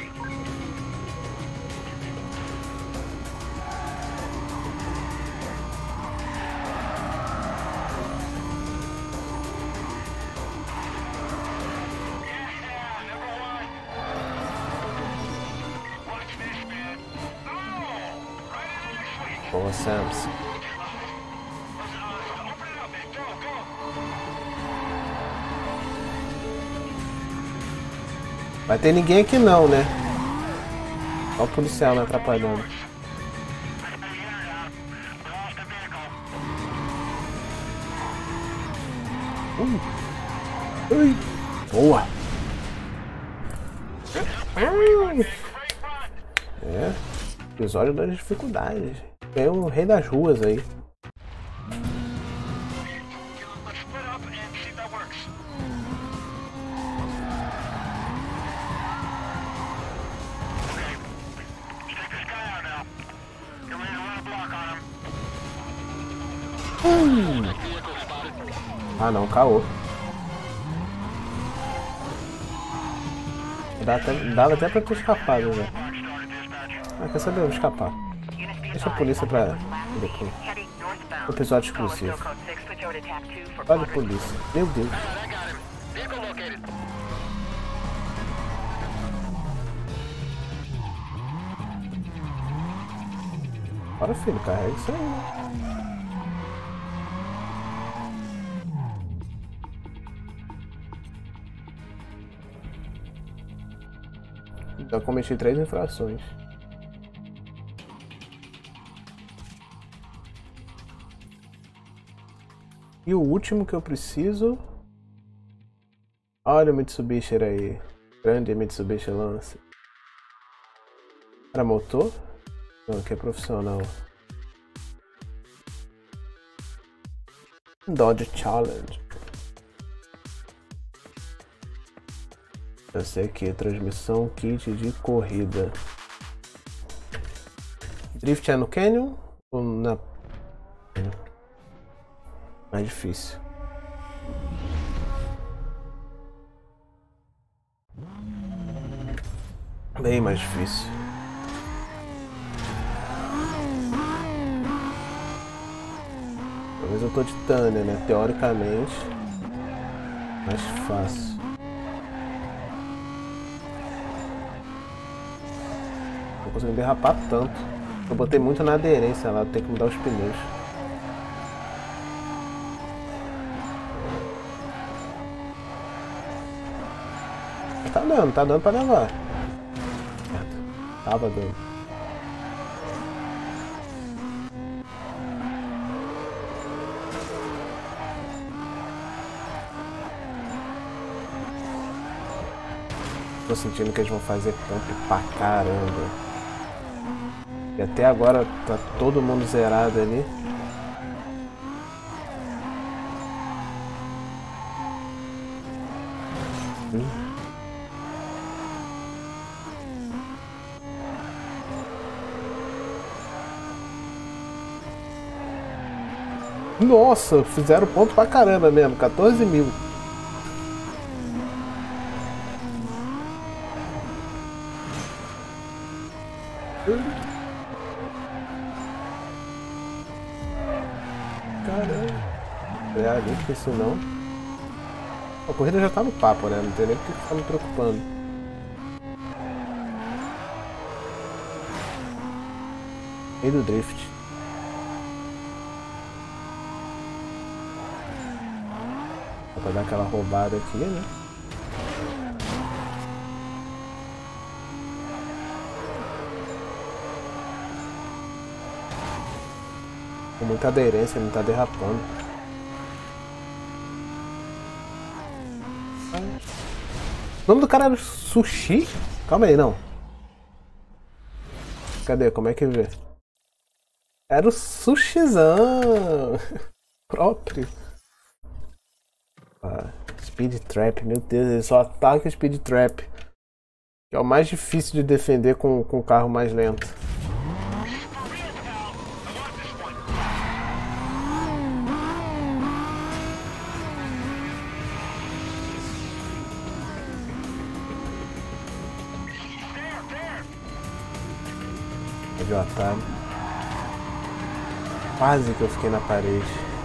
Boa, Samson. Vai ter ninguém aqui não, né? Olha o policial me atrapalhando. Ui. Boa. É. Episódio das dificuldades. É o rei das ruas aí. Ah não, caô. Dava até pra ter escapado já. Ah, quer saber? Eu vou escapar. Deixa a polícia pra depois. Episódio exclusivo. Olha a polícia. Meu Deus. Bora, filho, carrega isso aí. Já cometi 3 infrações. E o último que eu preciso... Olha o Mitsubishi aí. Grande Mitsubishi Lancer. Era motor? Não, que é profissional. Dodge Challenge. Essa aqui, transmissão kit de corrida. Drift é no Canyon ou na... Mais difícil. Bem mais difícil. Talvez eu tô de Tânia, né? Teoricamente, mais fácil. Não consigo derrapar tanto. Eu botei muito na aderência lá, tem que mudar os pneus. Tá dando pra levar. Tava dando. Tô sentindo que eles vão fazer pump pra caramba. E até agora tá todo mundo zerado ali. Nossa, fizeram ponto pra caramba mesmo, 14 mil. Caramba. É ali que isso não. A corrida já tá no papo, né? Não tem nem porque ficar me preocupando. Rei do drift. Dá pra dar aquela roubada aqui, né? Com muita aderência, não tá derrapando. O nome do cara era Sushi? Calma aí, não. Cadê? Como é que vê? Era o Sushizão próprio. Speed Trap, meu Deus, ele só ataca Speed Trap. Que é o mais difícil de defender com o carro mais lento. Peguei o atalho. Quase que eu fiquei na parede.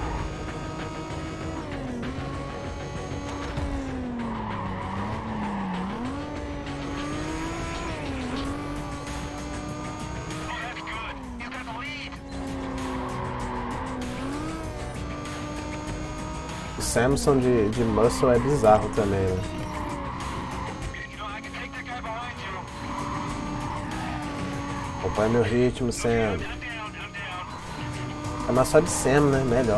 O Samson de Muscle é bizarro também, né? Acompanha meu ritmo, Sam. Chamar só de Sam, né? Melhor.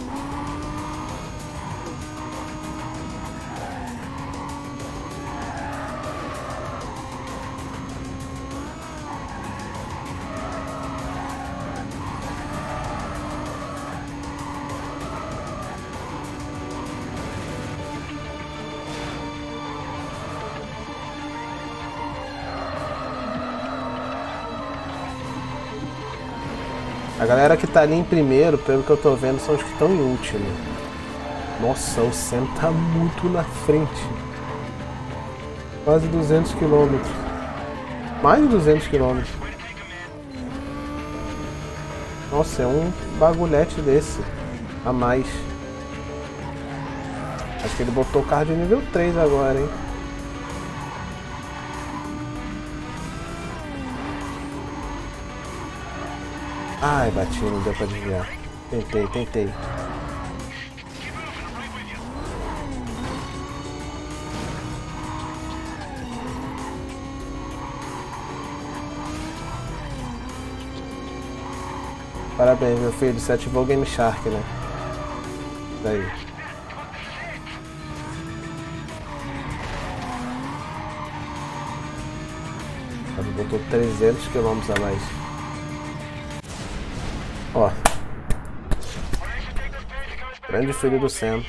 A galera que tá ali em primeiro, pelo que eu tô vendo, são os que estão em último. Nossa, o Sam tá muito na frente. Quase 200 km. Mais de 200 km. Nossa, é um bagulhete desse. A mais. Acho que ele botou o carro de nível 3 agora, hein? Ai, bati, não deu pra desviar. Tentei. Parabéns, meu filho, você ativou o Game Shark, né? Daí. Ele botou 300 km a mais. Ó. Grande filho do Sam.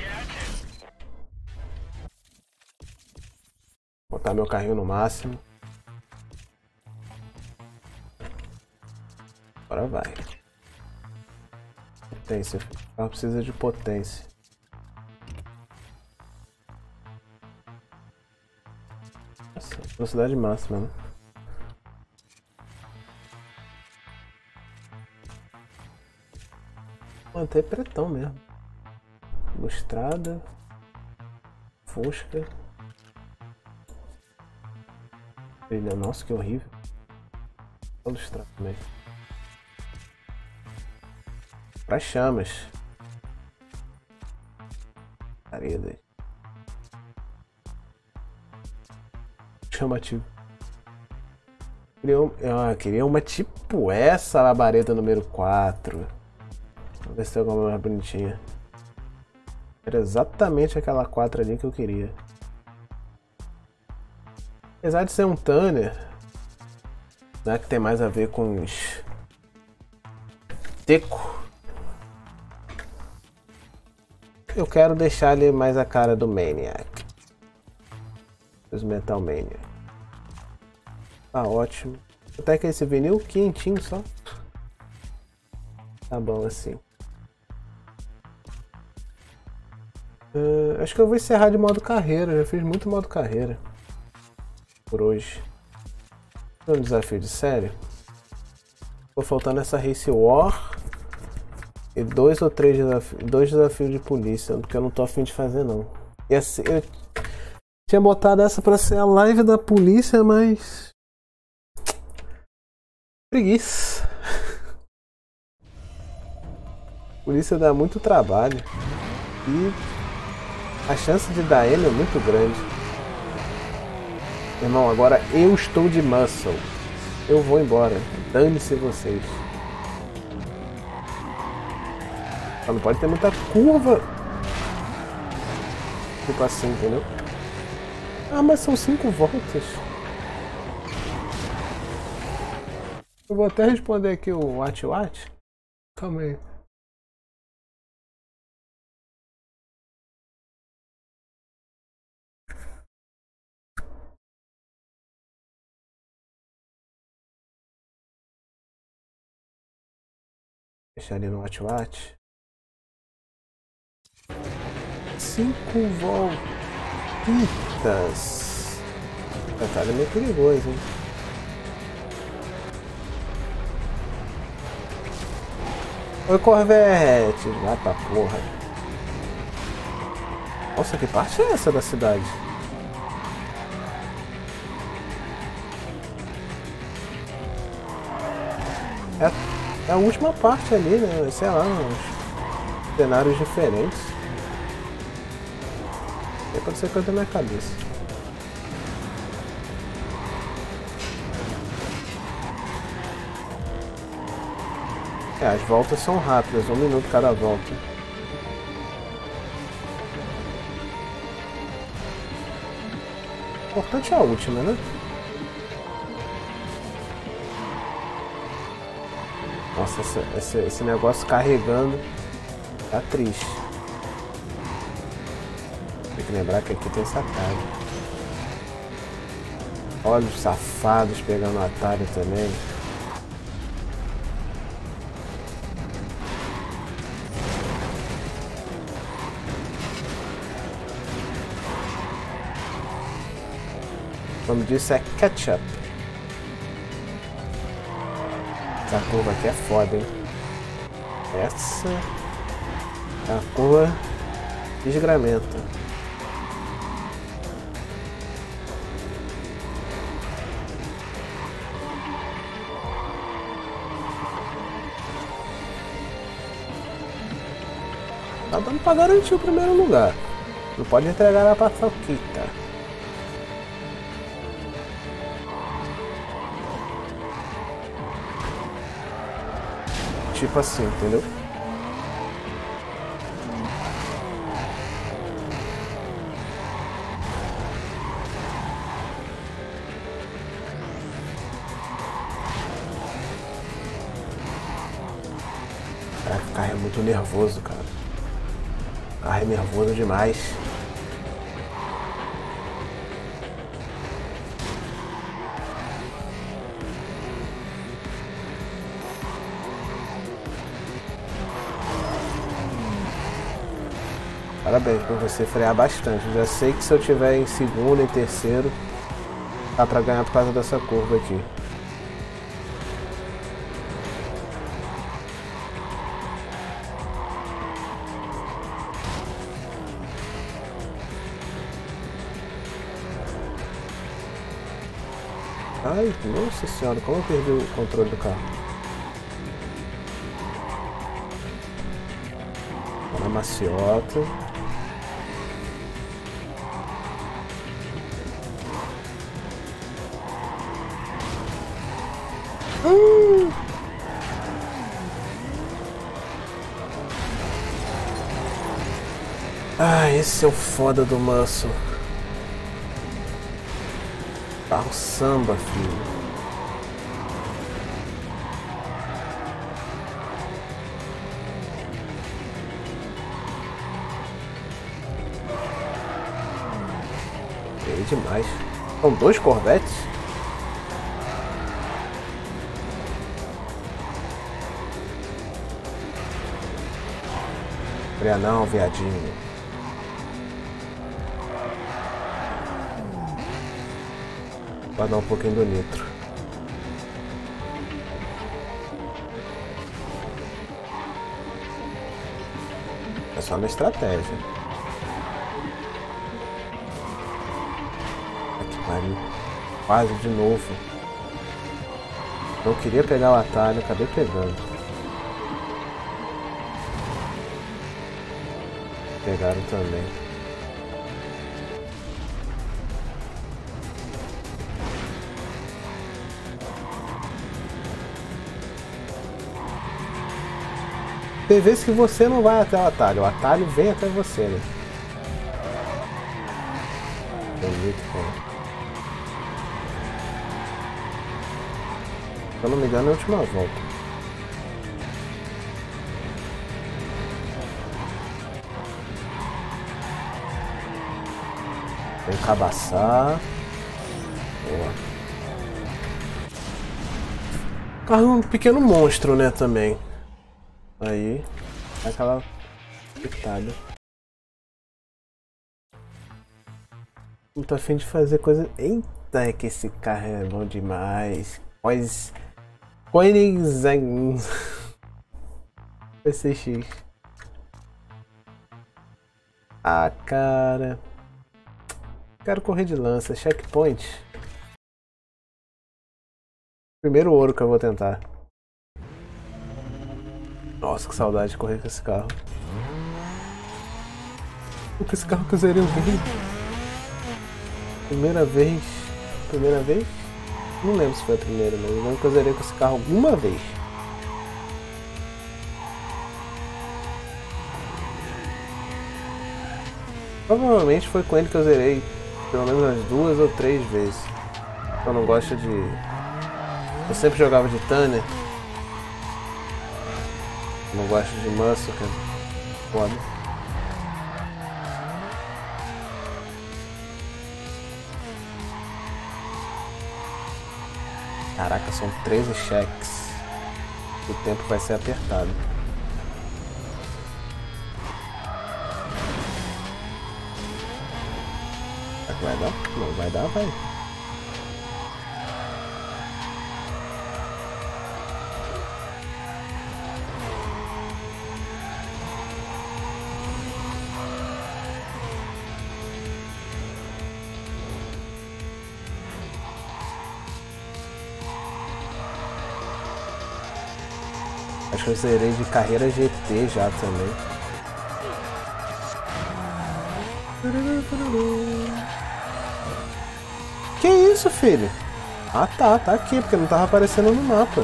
Botar meu carrinho no máximo. Agora vai. Potência. O carro precisa de potência. Nossa, velocidade máxima, né? Manter pretão mesmo. Lustrada. Fosca. Nossa, que horrível. Vou lustrar também. Para chamas. Paredes. Chamativo. Queria uma tipo essa labareda número 4. Vamos ver se tem alguma mais bonitinha. Era exatamente aquela 4 ali que eu queria. Apesar de ser um Tanner, né, que tem mais a ver com os teco, eu quero deixar ele mais a cara do Maniac. Os Metal Maniac. Tá ótimo. Até que esse vinil quentinho só. Tá bom assim. Acho que eu vou encerrar de modo carreira. Já fiz muito modo carreira por hoje. É um desafio de série. Tô faltando essa Race War e 2 ou 3 desafios de polícia, porque eu não tô afim de fazer não. E assim, eu tinha botado essa pra ser a live da polícia, mas preguiça. Polícia dá muito trabalho e a chance de dar ele é muito grande. Irmão, agora eu estou de muscle. Eu vou embora. Dane-se vocês. Só não pode ter muita curva. Tipo assim, entendeu? Ah, mas são 5 voltas. Eu vou até responder aqui o What. Calma aí. Deixar ali no What. 5 voltas. Essa cara é meio perigoso, hein? Oi, Corvette! Vai pra porra. Nossa, que parte é essa da cidade? É a última parte ali, né? Sei lá, uns cenários diferentes. Pode ser coisa na minha cabeça. As voltas são rápidas, 1 minuto cada volta. O importante é a última, né? Nossa, esse negócio carregando tá triste. Tem que lembrar que aqui tem sacada. Olha os safados pegando o atalho também. Como disse, é ketchup. Essa curva aqui é foda, hein? Essa é a curva desgramenta. Tá dando pra garantir o primeiro lugar. Não pode entregar a paçoquita. Tipo assim, entendeu? muito nervoso, cara. Carro é nervoso demais. Parabéns por você frear bastante. Eu já sei que se eu tiver em segundo e terceiro, dá pra ganhar por causa dessa curva aqui. Ai, nossa senhora, como eu perdi o controle do carro. Tô na maciota. Ah, esse é o foda do Muscle. Carro samba, filho. Feio demais. São 2 Corvettes? Freia não, viadinho. Pra dar um pouquinho do nitro. É só na estratégia. Aqui pariu. Quase de novo. Não queria pegar o atalho, acabei pegando. Pegaram também. Tem vezes que você não vai até o atalho vem até você, né? Bonito, cara. Se eu não me engano, é a última volta. Vem cabaçar. Boa. Carro é um pequeno monstro, né, também. Aí, aquela pitada. Não tô afim de fazer coisa. Eita, é que esse carro é bom demais. Koenigsegg PCX. Ah, cara. Quero correr de lança. Checkpoint. Primeiro ouro que eu vou tentar. Nossa, que saudade de correr com esse carro. Com esse carro que eu zerei o vídeo. Primeira vez. Primeira vez? Não lembro se foi a primeira, mas eu lembro que eu zerei com esse carro alguma vez. Provavelmente foi com ele que eu zerei pelo menos umas 2 ou 3 vezes. Eu não gosto de... Eu sempre jogava de Tanner. Não gosto de Muscle, cara. Foda. Caraca, são 13 cheques. O tempo vai ser apertado. Será que vai dar? Não vai dar, vai. Acho que eu zerei de carreira GT já também. Que isso, filho? Ah tá, tá aqui, porque não tava aparecendo no mapa.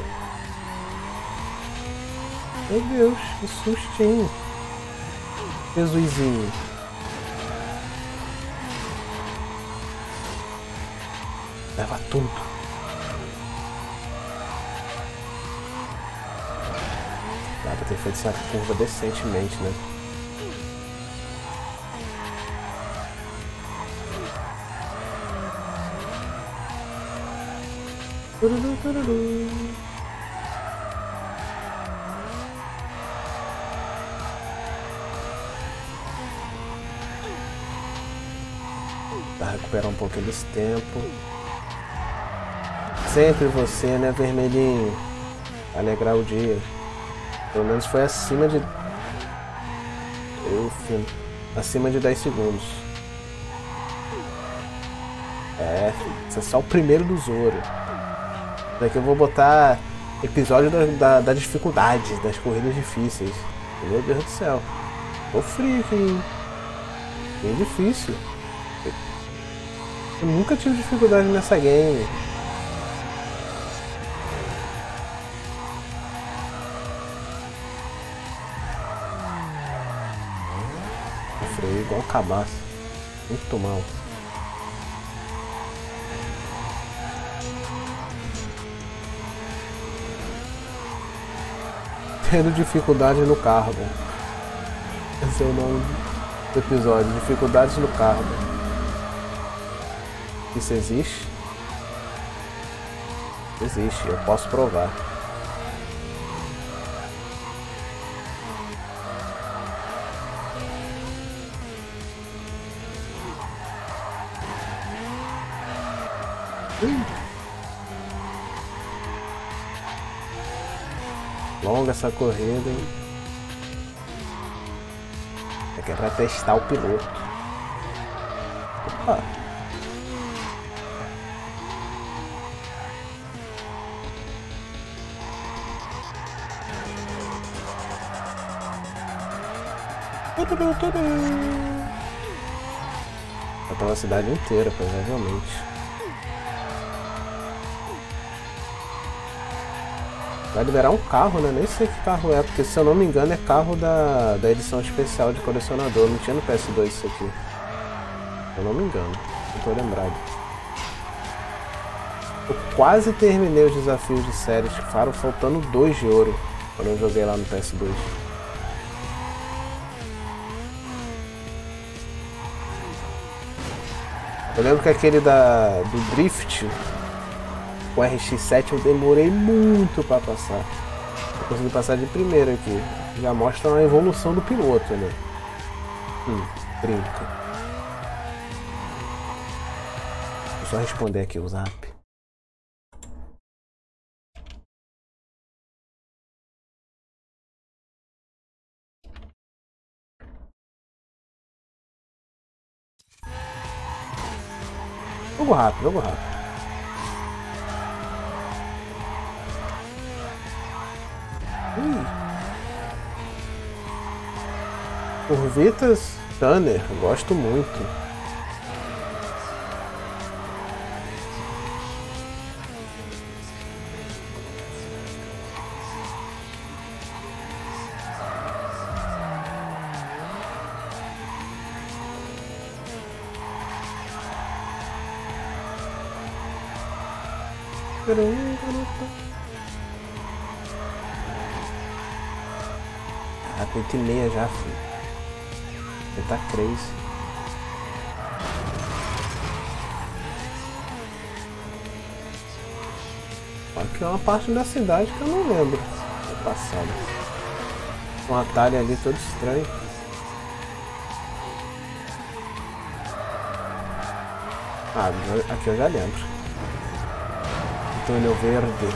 Meu Deus, que sustinho. Jesusinho. Leva tudo. pra ter feito essa curva decentemente, né? Pra recuperar um pouquinho desse tempo. Sempre você, né, vermelhinho? Alegrar o dia. Pelo menos foi acima de... acima de 10 segundos. É, esse é só o primeiro do Zoro. Daqui eu vou botar episódio da dificuldade, das corridas difíceis. Meu Deus do céu. Tô frio aqui, hein? Bem difícil. Eu nunca tive dificuldade nessa game. Freio igual cabaço. Muito mal. Tendo dificuldade no carro. Esse é o nome do episódio. Dificuldades no carro. Isso existe? Existe, eu posso provar. Longa essa corrida, hein? Aqui é pra testar o piloto. Opa! Tá pela cidade inteira, provavelmente. Vai liberar um carro, né? Nem sei que carro é, porque se eu não me engano é carro da edição especial de colecionador. Não tinha no PS2 isso aqui. Se eu não me engano, não tô lembrado. Eu quase terminei os desafios de séries que ficaram faltando 2 de ouro quando eu joguei lá no PS2. Eu lembro que aquele do Drift, o RX-7, eu demorei muito para passar. Eu consegui passar de primeira aqui. Já mostra uma evolução do piloto, né? Brinca. Vou só responder aqui o zap. Jogo rápido, jogo rápido. Curvitas Tanner, gosto muito. Ah, 8h30 já, filho. Ele tá crazy. Aqui é uma parte da cidade que eu não lembro do passado. Um atalho ali todo estranho. Ah, aqui eu já lembro. Túnel verde.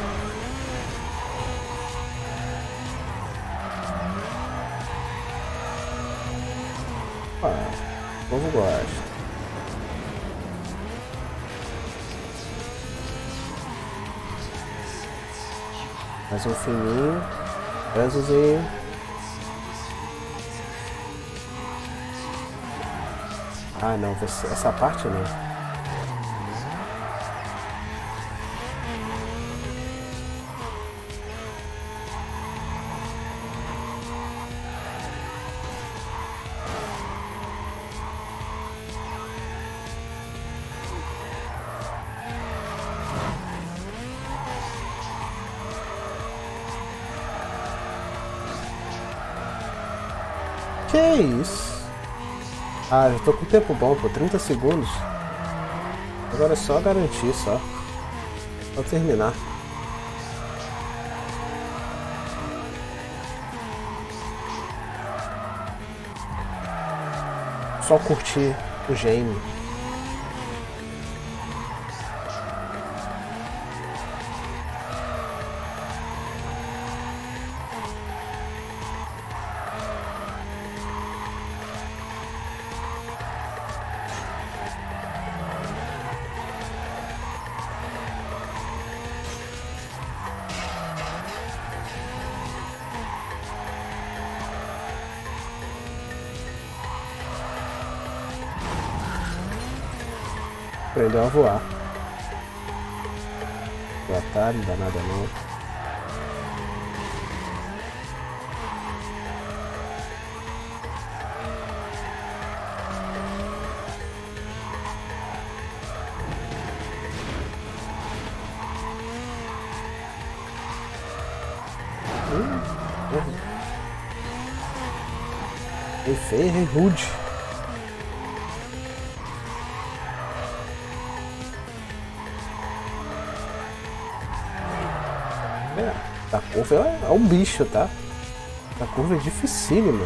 O povo gosta. Mais um fininho. Pesozinho. Ah não, essa parte não. isso? Ah, já tô com tempo bom, pô, 30 segundos. Agora é só garantir, só terminar. Só curtir o game. Aprendeu a voar. O atalho, não dá nada não. Rei feio, rei rude. A curva é um bicho, tá? A curva é dificílima.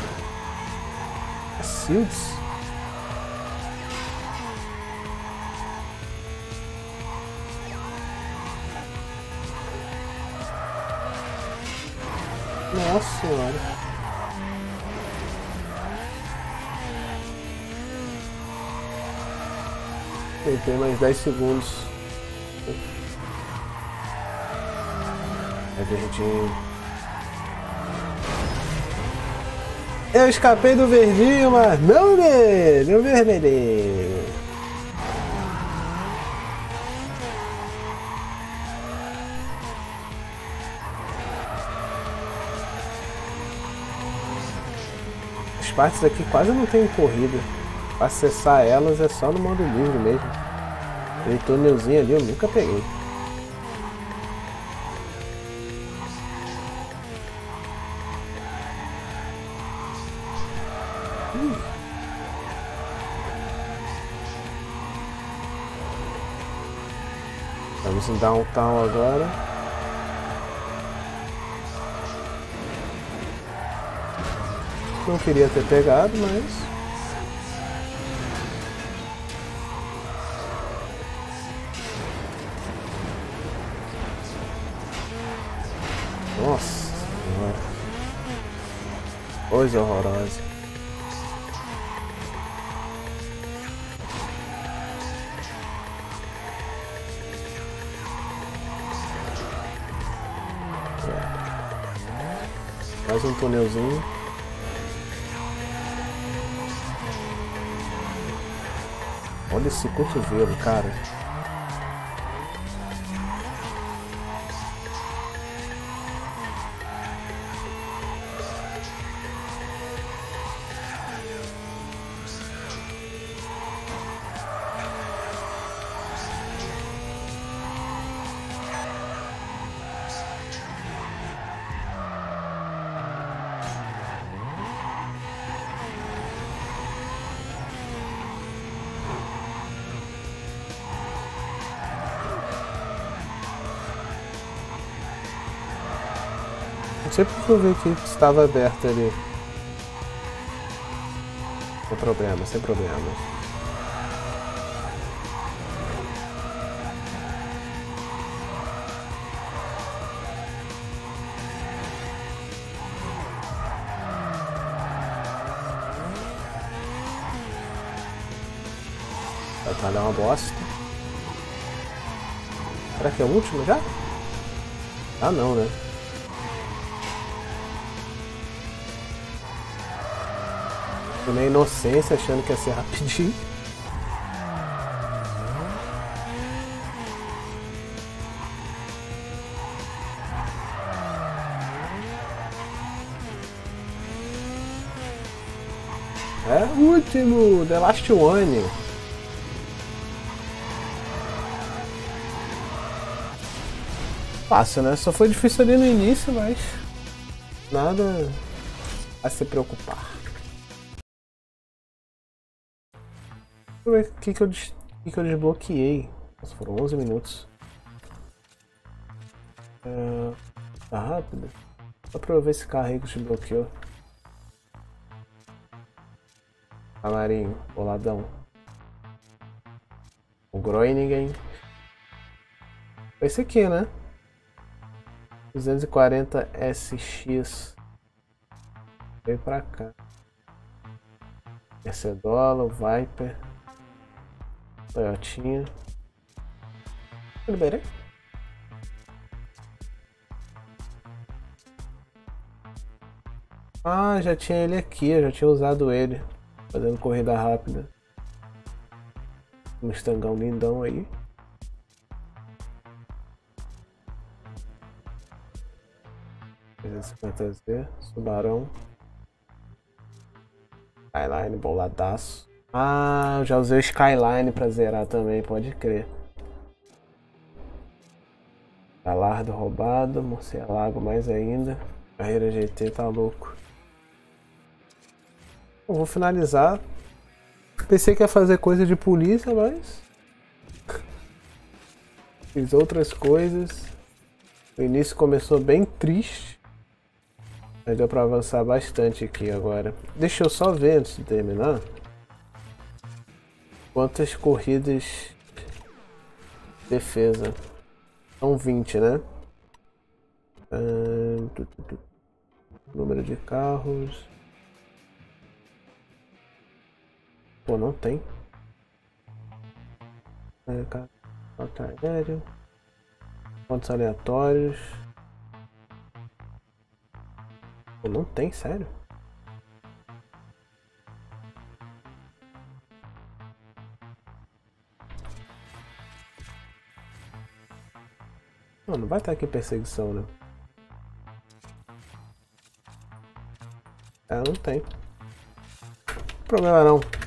É Silds. Nossa senhora. Tem mais 10 segundos. É verdinho. Eu escapei do verdinho, mas não dele, o vermelhinho. As partes aqui quase não tem corrida. Para acessar elas é só no modo livre mesmo. Aquele túnelzinho ali eu nunca peguei. Vamos em downtown agora. Não queria ter pegado, mas... Nossa senhora. Coisa horrorosa. Mais um túnelzinho. Olha esse cotovelo, cara. Sempre que eu vi que estava aberto ali. Sem problema, sem problema. Batalha é uma bosta. Será que é o último já? Ah não, né? Tô na inocência achando que ia ser rapidinho. É o último, The Last One. Fácil, né? Só foi difícil ali no início, mas nada a se preocupar. Deixa eu ver o que eu desbloqueei. Nossa, foram 11 minutos. Tá rápido. Só pra eu ver esse carro aí que desbloqueou. Camarinho, boladão. O Groningen. Esse aqui, né? 240 SX. Veio pra cá. Mercedola, Viper. Toyotinha. Eu liberei? Ah, já tinha ele aqui, eu já tinha usado ele. Fazendo corrida rápida. Um Mustangão lindão aí. Z, Subarão. Skyline, boladaço. Ah, eu já usei o Skyline pra zerar também, pode crer. Galardo roubado, Murcielago mais ainda. Carreira GT tá louco. Eu vou finalizar. Pensei que ia fazer coisa de polícia, mas fiz outras coisas. O início começou bem triste, mas deu pra avançar bastante aqui agora. Deixa eu só ver antes de terminar quantas corridas de defesa. São 20, né? Número de carros. Pô, não tem. Carro aéreo. Pontos aleatórios. Pô, não tem, sério? Não vai estar aqui perseguição, né? Não tem. Problema não.